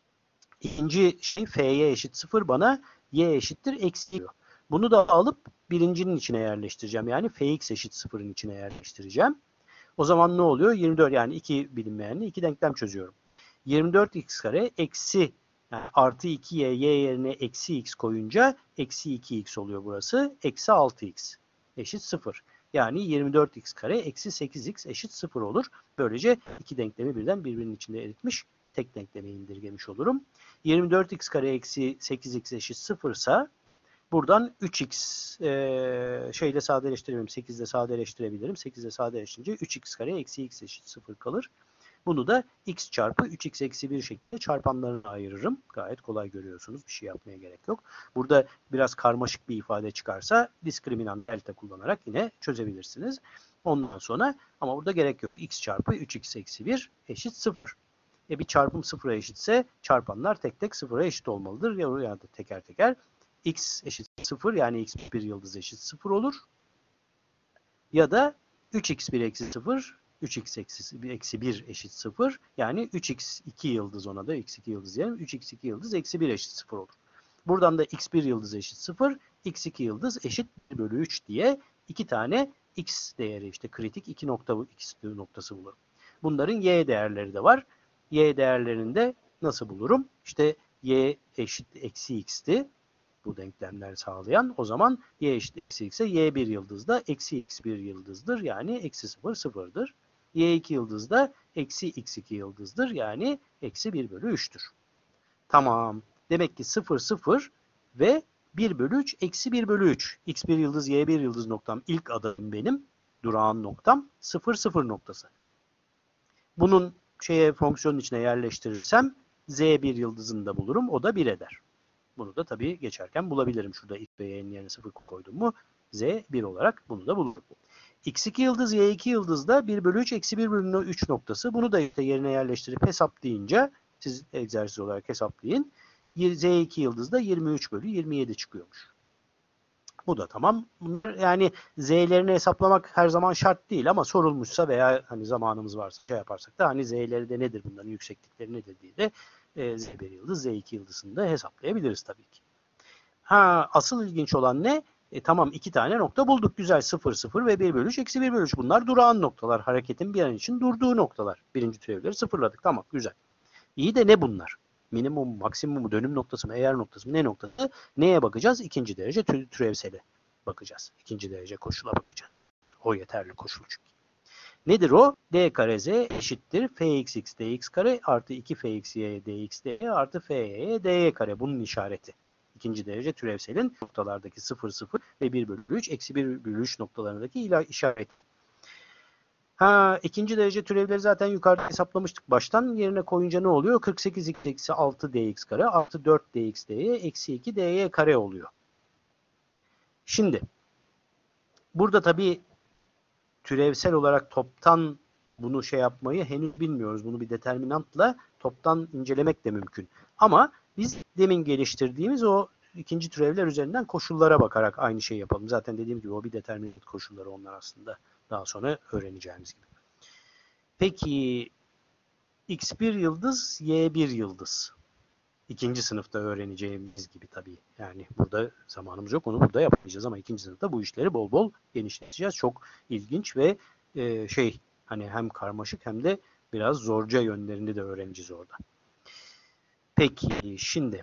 [SPEAKER 1] İkinci şey, fy eşit sıfır bana y eşittir eksi diyor. Bunu da alıp birincinin içine yerleştireceğim. Yani fx eşit sıfırın içine yerleştireceğim. O zaman ne oluyor? yirmi dört, yani iki bilinmeyenli iki denklem çözüyorum. yirmi dört x kare eksi, yani artı iki y, y yerine eksi x koyunca eksi iki x oluyor burası. Eksi altı x eşit sıfır. Yani yirmi dört x kare eksi sekiz x eşit sıfır olur. Böylece iki denklemi birden birbirinin içinde eritmiş, tek denkleme indirgemiş olurum. yirmi dört x kare eksi sekiz x eşit sıfır ise buradan üç x e, şeyle sadeleştirebilirim. sekiz ile sadeleştirebilirim. sekiz ile sadeleştirince üç x kare eksi x eşit sıfır kalır. Bunu da x çarpı üç x eksi bir şeklinde çarpanlarına ayırırım. Gayet kolay görüyorsunuz. Bir şey yapmaya gerek yok. Burada biraz karmaşık bir ifade çıkarsa diskriminant delta kullanarak yine çözebilirsiniz. Ondan sonra ama burada gerek yok. X çarpı üç x eksi bir eşit sıfır. E bir çarpım sıfıra eşitse çarpanlar tek tek sıfıra eşit olmalıdır. Ya da teker teker. X eşit sıfır yani x bir yıldız eşit sıfır olur. Ya da üç x bir eksi sıfır, üç x eksi bir eşit sıfır. Yani üç x iki yıldız, ona da x iki yıldız diyelim. üç x iki yıldız eksi bir eşit sıfır olur. Buradan da x bir yıldız eşit sıfır, x iki yıldız eşit bir bölü üç diye iki tane x değeri, işte kritik iki nokta x noktası bulurum. Bunların y değerleri de var. Y değerlerini de nasıl bulurum? İşte y eşit eksi x'ti. Bu denklemler sağlayan. O zaman y eşit eksi x'e y bir yıldız da eksi x bir yıldızdır. Yani eksi sıfır sıfırdır. Y iki yıldız da eksi x iki yıldızdır. Yani eksi bir bölü üç'tür. Tamam. Demek ki sıfır sıfır ve bir bölü üç eksi bir bölü üç. x bir yıldız y bir yıldız noktam ilk adım benim. Durağan noktam sıfır sıfır noktası. Bunun şeye fonksiyonun içine yerleştirirsem z bir yıldızını da bulurum. O da bir eder. Bunu da tabii geçerken bulabilirim. Şurada x ve y'nin yerine sıfır koydum mu z bir olarak bunu da bulurum. x iki yıldız y iki yıldız da bir bölü üç eksi bir bölü üç noktası. Bunu da işte yerine yerleştirip hesaplayınca siz egzersiz olarak hesaplayın. z iki yıldız da yirmi üç bölü yirmi yedi çıkıyormuş. Bu da tamam. Yani z'lerini hesaplamak her zaman şart değil ama sorulmuşsa veya hani zamanımız varsa şey yaparsak da hani z'leri de nedir, bunların yükseklikleri nedir diye de e, z bir yıldız, z iki yıldızını da hesaplayabiliriz tabii ki. Ha, asıl ilginç olan ne? E, tamam iki tane nokta bulduk. Güzel, sıfır sıfır ve bir bölü üç eksi bir bölü üç. Bunlar durağan noktalar. Hareketin bir an için durduğu noktalar. Birinci türevleri sıfırladık. Tamam, güzel. İyi de ne bunlar? Minimum, maksimum, dönüm noktası mı, eğer noktası mı, ne noktası? Neye bakacağız? İkinci derece türevsele bakacağız. İkinci derece koşula bakacağız. O yeterli koşul çünkü. Nedir o? D kare z eşittir fxx dx kare artı iki fxy dx dy artı fy'ye dy kare. Bunun işareti. İkinci derece türevselin noktalardaki sıfır sıfır ve bir bölü üç eksi bir bölü üç noktalarındaki işareti. Ha, ikinci derece türevleri zaten yukarıda hesaplamıştık baştan. Yerine koyunca ne oluyor? kırk sekiz x eksi altı dx kare artı dört dx dy eksi iki dy kare oluyor. Şimdi burada tabii türevsel olarak toptan bunu şey yapmayı henüz bilmiyoruz. Bunu bir determinantla toptan incelemek de mümkün. Ama biz demin geliştirdiğimiz o ikinci türevler üzerinden koşullara bakarak aynı şeyi yapalım. Zaten dediğim gibi o bir determinant koşulları onlar aslında. Daha sonra öğreneceğimiz gibi. Peki x bir yıldız, y bir yıldız. İkinci sınıfta öğreneceğimiz gibi tabii. Yani burada zamanımız yok. Onu burada yapamayacağız ama ikinci sınıfta bu işleri bol bol genişleteceğiz. Çok ilginç ve e, şey hani hem karmaşık hem de biraz zorca yönlerini de öğreneceğiz orada. Peki şimdi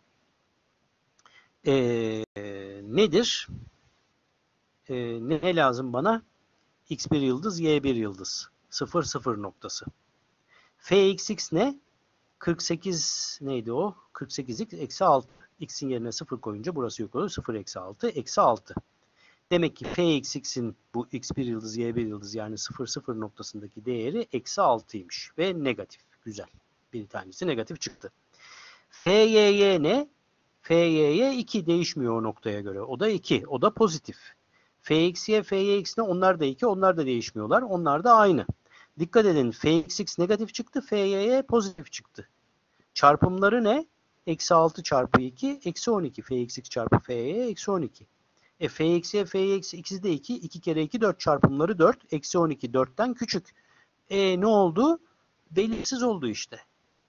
[SPEAKER 1] e, nedir? E, ne lazım bana? x bir yıldız, y bir yıldız. sıfır sıfır noktası. Fxx ne? kırk sekiz neydi o? kırk sekiz x eksi altı. X'in yerine sıfır koyunca burası yok olur. sıfır eksi altı eksi altı. Demek ki Fxx'in bu x bir yıldız y bir yıldız yani sıfır sıfır noktasındaki değeri eksi altıymış. Ve negatif. Güzel. Bir tanesi negatif çıktı. Fyy ne? Fyy iki, değişmiyor o noktaya göre. O da iki. O da pozitif. Fxy, Fyx ne? Onlar da iki. Onlar da değişmiyorlar. Onlar da aynı. Dikkat edin. Fxx negatif çıktı. Fyy pozitif çıktı. Çarpımları ne? Eksi altı çarpı iki. Eksi on iki. Fxx çarpı Fyy eksi on iki. E Fx'ye Fyx ikisi de iki. iki kere iki dört, çarpımları dört. Eksi on iki dörtten küçük. E ne oldu? Belirsiz oldu işte.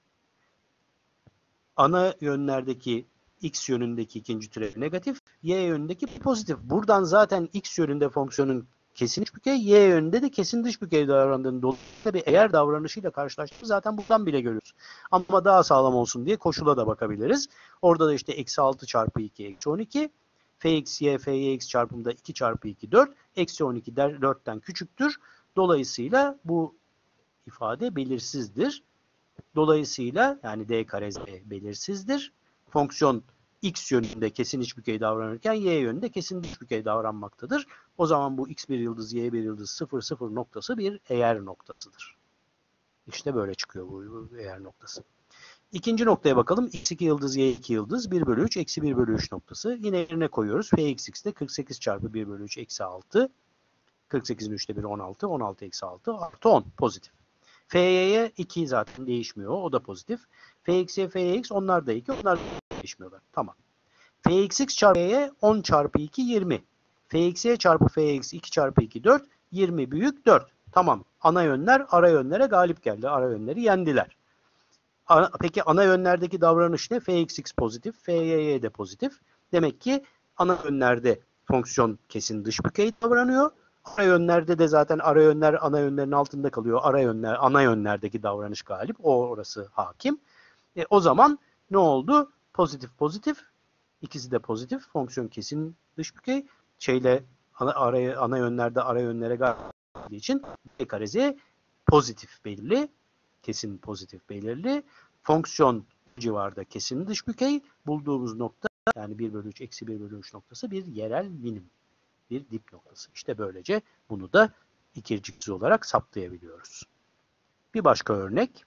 [SPEAKER 1] Ana yönlerdeki x yönündeki ikinci türev negatif. Y yönündeki pozitif. Buradan zaten x yönünde fonksiyonun kesin iç bükey, y yönünde de kesin dış bükey davrandığını dolayısıyla bir eğer davranışıyla karşılaştığımız zaten buradan bile görürüz. Ama daha sağlam olsun diye koşula da bakabiliriz. Orada da işte eksi altı çarpı iki eksi on iki. Fxy, Fyx çarpımda iki çarpı iki dört. Eksi on iki dörtten küçüktür. Dolayısıyla bu ifade belirsizdir. Dolayısıyla yani d kare z belirsizdir. Fonksiyon x yönünde kesin iç bükey davranırken y yönünde kesin dış bükey davranmaktadır. O zaman bu x bir yıldız, y bir yıldız sıfır sıfır noktası bir eğer noktasıdır. İşte böyle çıkıyor bu, bu eğer noktası. İkinci noktaya bakalım. X iki yıldız, Y iki yıldız, bir bölü üç, eksi bir bölü üç noktası. Yine yerine koyuyoruz. Fxx'de kırk sekiz çarpı bir bölü üç eksi altı. kırk sekizin üçte biri on altı. on altı eksi altı artı on pozitif. Fy'ye iki zaten değişmiyor. O da pozitif. Fx'ye Fx onlar da iki. Onlar da değişmiyorlar. Tamam. Fxx çarpı Y'ye on çarpı iki yirmi. Fx'ye çarpı Fx iki çarpı iki dört. yirmi büyük dört. Tamam. Ana yönler ara yönlere galip geldi. Ara yönleri yendiler. Peki ana yönlerdeki davranış ne? Fxx pozitif, Fy'ye de pozitif. Demek ki ana yönlerde fonksiyon kesin dış bükey davranıyor. Ara yönlerde de zaten ara yönler ana yönlerin altında kalıyor. Ara yönler, ana yönlerdeki davranış galip. O orası hakim. E, o zaman ne oldu? Pozitif pozitif. İkisi de pozitif. Fonksiyon kesin dış bükey. Şeyle ana, ara, ana yönlerde ara yönlere galip olduğu için B kare Z pozitif belli. Kesin pozitif belirli. Fonksiyon civarda kesin dış bükey. Bulduğumuz nokta yani bir bölü üç eksi bir bölü üç noktası bir yerel minim. Bir dip noktası. İşte böylece bunu da ikirciksiz olarak saptayabiliyoruz. Bir başka örnek.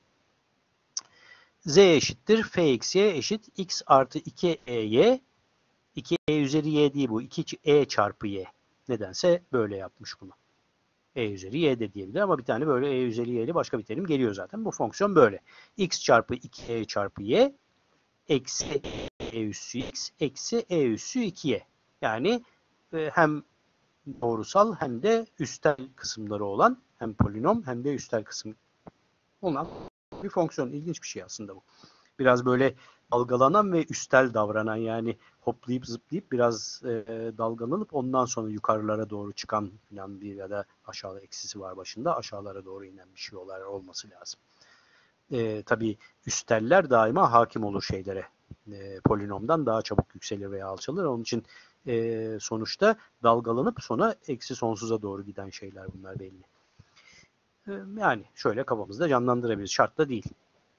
[SPEAKER 1] Z eşittir Fxy eşit x artı iki ey. iki e üzeri y değil bu. iki e çarpı y. Nedense böyle yapmış bunu. E üzeri y de diyebilir ama bir tane böyle e üzeri y'li başka bir terim geliyor zaten. Bu fonksiyon böyle. X çarpı iki e çarpı y eksi e üssü x eksi e üssü iki y. Yani e, hem doğrusal hem de üstel kısımları olan hem polinom hem de üstel kısım olan bir fonksiyon. İlginç bir şey aslında bu. Biraz böyle dalgalanan ve üstel davranan yani hoplayıp zıplayıp biraz e, dalgalanıp ondan sonra yukarılara doğru çıkan falan bir ya da aşağıda eksisi var başında aşağılara doğru inen bir şey olması lazım. E, tabii üsteller daima hakim olur şeylere. E, polinomdan daha çabuk yükselir veya alçalır. Onun için e, sonuçta dalgalanıp sonra eksi sonsuza doğru giden şeyler bunlar belli. E, yani şöyle kafamızda canlandırabiliriz. Şart da değil.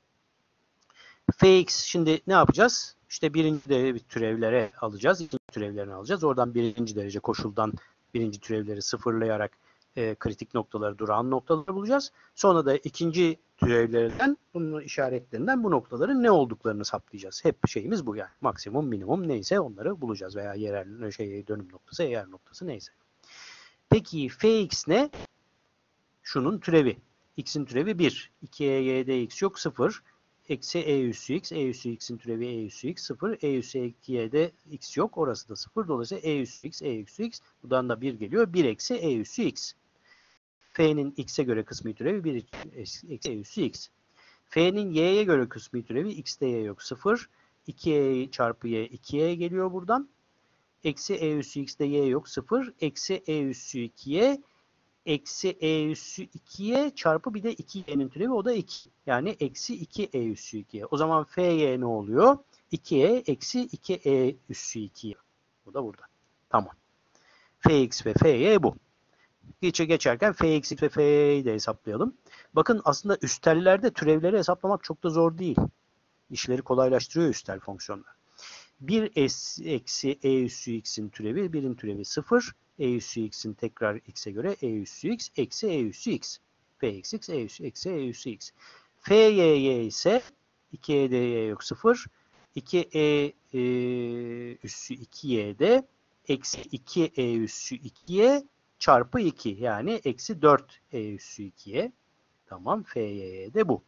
[SPEAKER 1] Fx şimdi ne yapacağız? İşte birinci derece türevlere alacağız. İkinci türevlerini alacağız. Oradan birinci derece koşuldan birinci türevleri sıfırlayarak e, kritik noktaları, durağan noktaları bulacağız. Sonra da ikinci türevlerden, bunun işaretlerinden bu noktaların ne olduklarını saptayacağız. Hep şeyimiz bu yani. Maksimum, minimum neyse onları bulacağız. Veya yerel şey, dönüm noktası, eğer noktası neyse. Peki Fx ne? Şunun türevi. X'in türevi bir. iki e y'de x yok, sıfır. Eksi e üssü x. E üssü x'in türevi e üssü x sıfır. E üssü iki y'de x yok. Orası da sıfır. Dolayısıyla e üssü x, e üssü x. Buradan da bir geliyor. bir eksi e üssü x. F'nin x'e göre kısmi türevi bir eksi e üssü x. F'nin y'ye göre kısmi türevi x'te y yok, sıfır. iki e çarpı y iki e geliyor buradan. Eksi e üssü x'de y yok, sıfır. Eksi e üssü iki y eksi e üssü ikiye çarpı bir de iki y'nin türevi, o da iki. Yani eksi iki e üssü ikiye. O zaman fy ne oluyor? iki e eksi iki e üssü ikiye. Bu da burada. Tamam. Fx ve fy bu. Geçe geçerken fx ve fy'yi de hesaplayalım. Bakın aslında üstellerde türevleri hesaplamak çok da zor değil. İşleri kolaylaştırıyor üstel fonksiyonlar. bir eksi e üssü x'in türevi, birin türevi sıfır. E üssü x'in tekrar x'e göre e üssü x eksi e üssü x. Fx e üssü eksi e üssü x. Fyy ise iki e'de y yok, sıfır. iki e, e üssü iki y'de eksi iki e üssü iki y çarpı iki. Yani eksi dört e üssü iki y. Tamam. Fyy de bu.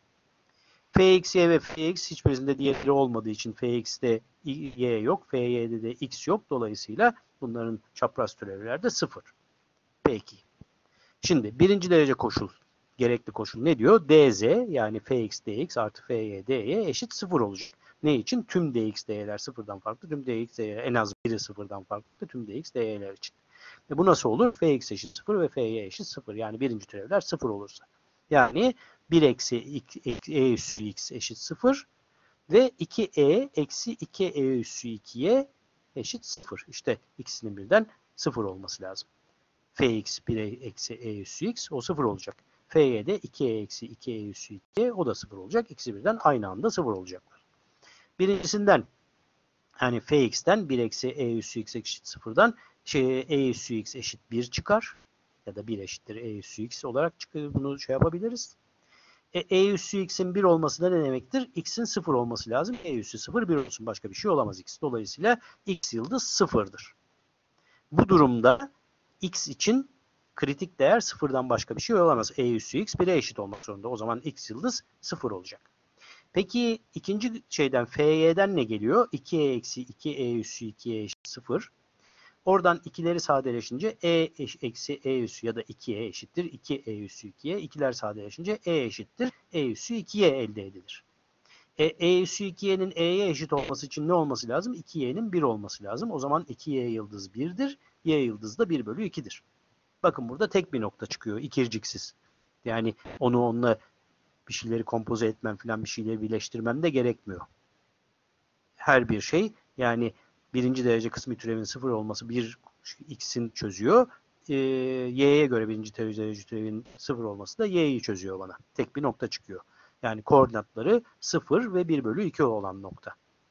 [SPEAKER 1] Fxy ve Fx hiçbirisinde diğeri olmadığı için Fx'te y yok, Fy'de de x yok. Dolayısıyla bunların çapraz türevleri de sıfır. Peki. Şimdi birinci derece koşul, gerekli koşul ne diyor? Dz yani Fx dx artı Fy dy eşit sıfır olacak. Ne için? Tüm dx dy'ler sıfırdan farklı. Tüm dx dy'ler en az biri sıfırdan farklı. Tüm dx dy'ler için. E bu nasıl olur? Fx eşit sıfır ve Fy eşit sıfır. Yani birinci türevler sıfır olursa. Yani bir eksi e üssü x eşit sıfır ve iki e eksi iki e üssü ikiye eşit sıfır. İşte ikisinin birden sıfır olması lazım. Fx bir eksi e üssü x, o sıfır olacak. Fy'de iki e eksi iki e üssü iki, o da sıfır olacak. İkisi birden aynı anda sıfır olacaklar. Birincisinden yani Fx'ten bir eksi e üssü x eşit sıfırdan şey, e üssü x eşit bir çıkar. Ya da bir eşittir e üssü x olarak çıkıyor. Bunu şey yapabiliriz. E, e üssü x'in bir olması da ne demektir? X'in sıfır olması lazım. E üssü sıfır bir olsun. Başka bir şey olamaz x. Dolayısıyla x yıldız sıfırdır. Bu durumda x için kritik değer sıfırdan başka bir şey olamaz. E üssü x bire eşit olmak zorunda. O zaman x yıldız sıfır olacak. Peki ikinci şeyden Fy'den ne geliyor? iki e eksi iki e üssü iki e eşit sıfır. Oradan ikileri sadeleşince e eksi e üssü ya da iki e eşittir iki e üssü ikiye. İkiler sadeleşince e eşittir e üssü ikiye elde edilir. E, e üssü ikiye'nin e'ye eşit olması için ne olması lazım? iki y'nin bir olması lazım. O zaman iki y yıldız birdir. Y yıldız da bir bölü iki'dir. Bakın burada tek bir nokta çıkıyor. İkirciksiz. Yani onu onunla bir şeyleri kompoze etmem falan bir şeyleri birleştirmem de gerekmiyor. Her bir şey yani birinci derece kısmi türevin sıfır olması bir x'in çözüyor. E, y'ye göre birinci derece türevin sıfır olması da y'yi çözüyor bana. Tek bir nokta çıkıyor. Yani koordinatları sıfır ve bir bölü iki olan nokta.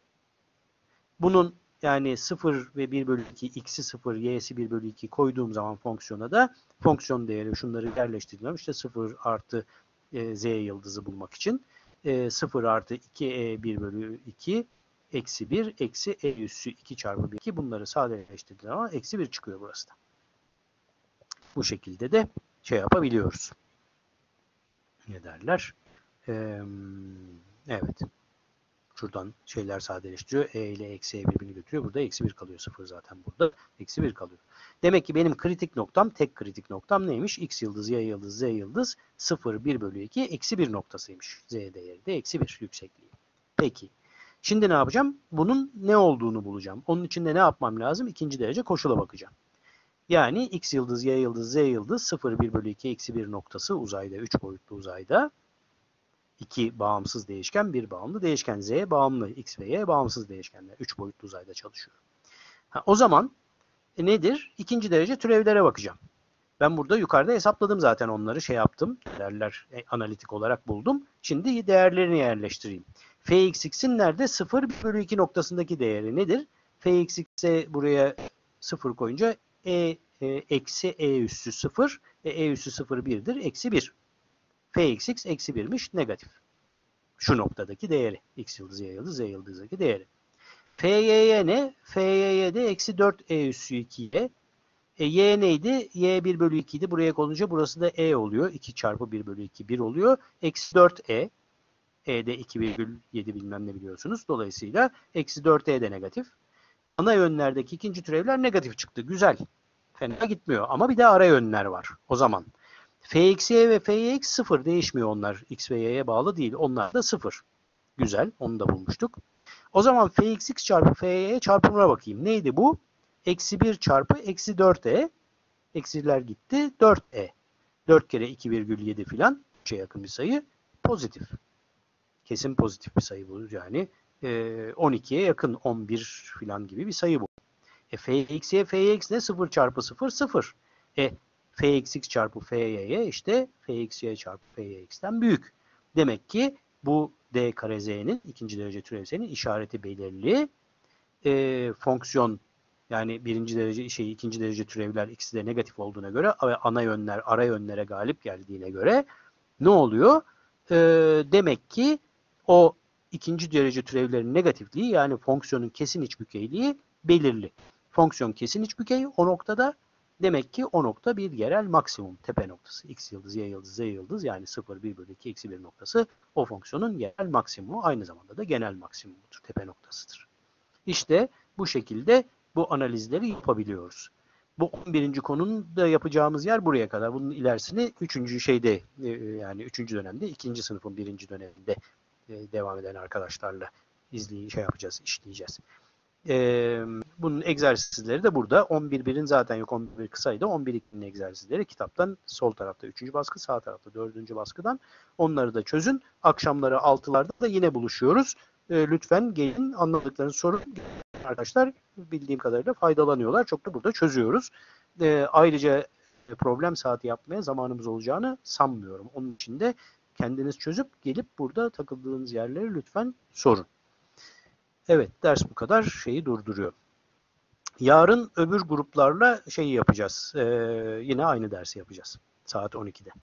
[SPEAKER 1] Bunun yani sıfır ve bir bölü iki, x'i sıfır, y'si bir bölü iki koyduğum zaman fonksiyona da fonksiyon değeri şunları yerleştirdim. İşte sıfır artı e, z yıldızı bulmak için e, sıfır artı iki e bir bölü iki eksi bir eksi e üssü iki çarpı bir iki bunları sadeleştirdiğim zaman eksi bir çıkıyor burası da. Bu şekilde de şey yapabiliyoruz. Ne derler? Ee, evet. Şuradan şeyler sadeleştiriyor. E ile eksi e birbirini götürüyor. Burada eksi bir kalıyor. Sıfır zaten burada. Eksi bir kalıyor. Demek ki benim kritik noktam, tek kritik noktam neymiş? X yıldız, Y yıldız, Z yıldız sıfır, bir bölü iki, eksi bir noktasıymış. Z değeri de eksi bir yüksekliği. Peki. Şimdi ne yapacağım? Bunun ne olduğunu bulacağım. Onun için de ne yapmam lazım? İkinci derece koşula bakacağım. Yani X yıldız, Y yıldız, Z yıldız sıfır, bir bölü iki, eksi bir noktası uzayda, üç boyutlu uzayda. iki bağımsız değişken, bir bağımlı değişken. Z bağımlı, X ve Y bağımsız değişkenler. üç boyutlu uzayda çalışıyor. Ha, o zaman e, nedir? İkinci derece türevlere bakacağım. Ben burada yukarıda hesapladım zaten onları. Şey yaptım. Değerler e, analitik olarak buldum. Şimdi değerlerini yerleştireyim. Fxx'in nerede? sıfır, bir bölü iki noktasındaki değeri nedir? Fxx'e buraya sıfır koyunca e, e eksi e üssü sıfır. E, e üssü sıfır birdir. Eksi bir. Fxx eksi birmiş. Negatif. Şu noktadaki değeri. X yıldız, Y yıldız, Z yıldızdaki değeri. Fy'ye ne? Fy'ye de eksi dört e üssü ikiye. E, y neydi? Y bir bölü iki idi. Buraya konunca burası da e oluyor. iki çarpı bir bölü iki bir oluyor. Eksi dört e. E'de iki virgül yedi bilmem ne biliyorsunuz. Dolayısıyla eksi dört e de negatif. Ana yönlerdeki ikinci türevler negatif çıktı. Güzel. Fena gitmiyor. Ama bir de ara yönler var. O zaman Fxy ve Fyx sıfır değişmiyor onlar. X ve Y'ye bağlı değil. Onlar da sıfır. Güzel. Onu da bulmuştuk. O zaman Fxx çarpı Fy'ye çarpımına bakayım. Neydi bu? Eksi bir çarpı eksi dört e. Eksiler gitti. dört e. dört kere iki virgül yedi filan. üçe yakın bir sayı. Pozitif. Kesin pozitif bir sayı bu. Yani e, on ikiye yakın on bir filan gibi bir sayı bu. E, Fx'ye Fyx ne? sıfır çarpı sıfır sıfır. E Fxx çarpı Fy'ye işte Fxy çarpı Fyx'ten büyük. Demek ki bu d kare z'nin ikinci derece türevselinin işareti belirli. E, fonksiyon yani birinci derece şey ikinci derece türevler ikisi de negatif olduğuna göre ve ana yönler ara yönlere galip geldiğine göre ne oluyor? E, demek ki o ikinci derece türevlerin negatifliği yani fonksiyonun kesin içbükeyliği belirli. Fonksiyon kesin içbükey o noktada demek ki o nokta bir yerel maksimum tepe noktası. X yıldız, Y yıldız, Z yıldız yani sıfır, bir bölü iki, eksi bir noktası o fonksiyonun yerel maksimumu aynı zamanda da genel maksimumudur. Tepe noktasıdır. İşte bu şekilde bu analizleri yapabiliyoruz. Bu on birinci konunun da yapacağımız yer buraya kadar. Bunun ilerisini üçüncü şeyde yani üçüncü dönemde ikinci sınıfın birinci döneminde devam eden arkadaşlarla izley şey yapacağız, işleyeceğiz. Ee, bunun egzersizleri de burada. on bir birin zaten yok. on bir kısaydı. on bir ikinin egzersizleri kitaptan sol tarafta üçüncü baskı, sağ tarafta dördüncü baskıdan. Onları da çözün. Akşamları altılarda da yine buluşuyoruz. Ee, lütfen gelin anladıklarını sorun. Arkadaşlar bildiğim kadarıyla faydalanıyorlar. Çok da burada çözüyoruz. Ee, ayrıca problem saati yapmaya zamanımız olacağını sanmıyorum. Onun için de kendiniz çözüp gelip burada takıldığınız yerleri lütfen sorun. Evet, ders bu kadar. Şeyi durduruyor. Yarın öbür gruplarla şeyi yapacağız. Ee, yine aynı dersi yapacağız. Saat on ikide.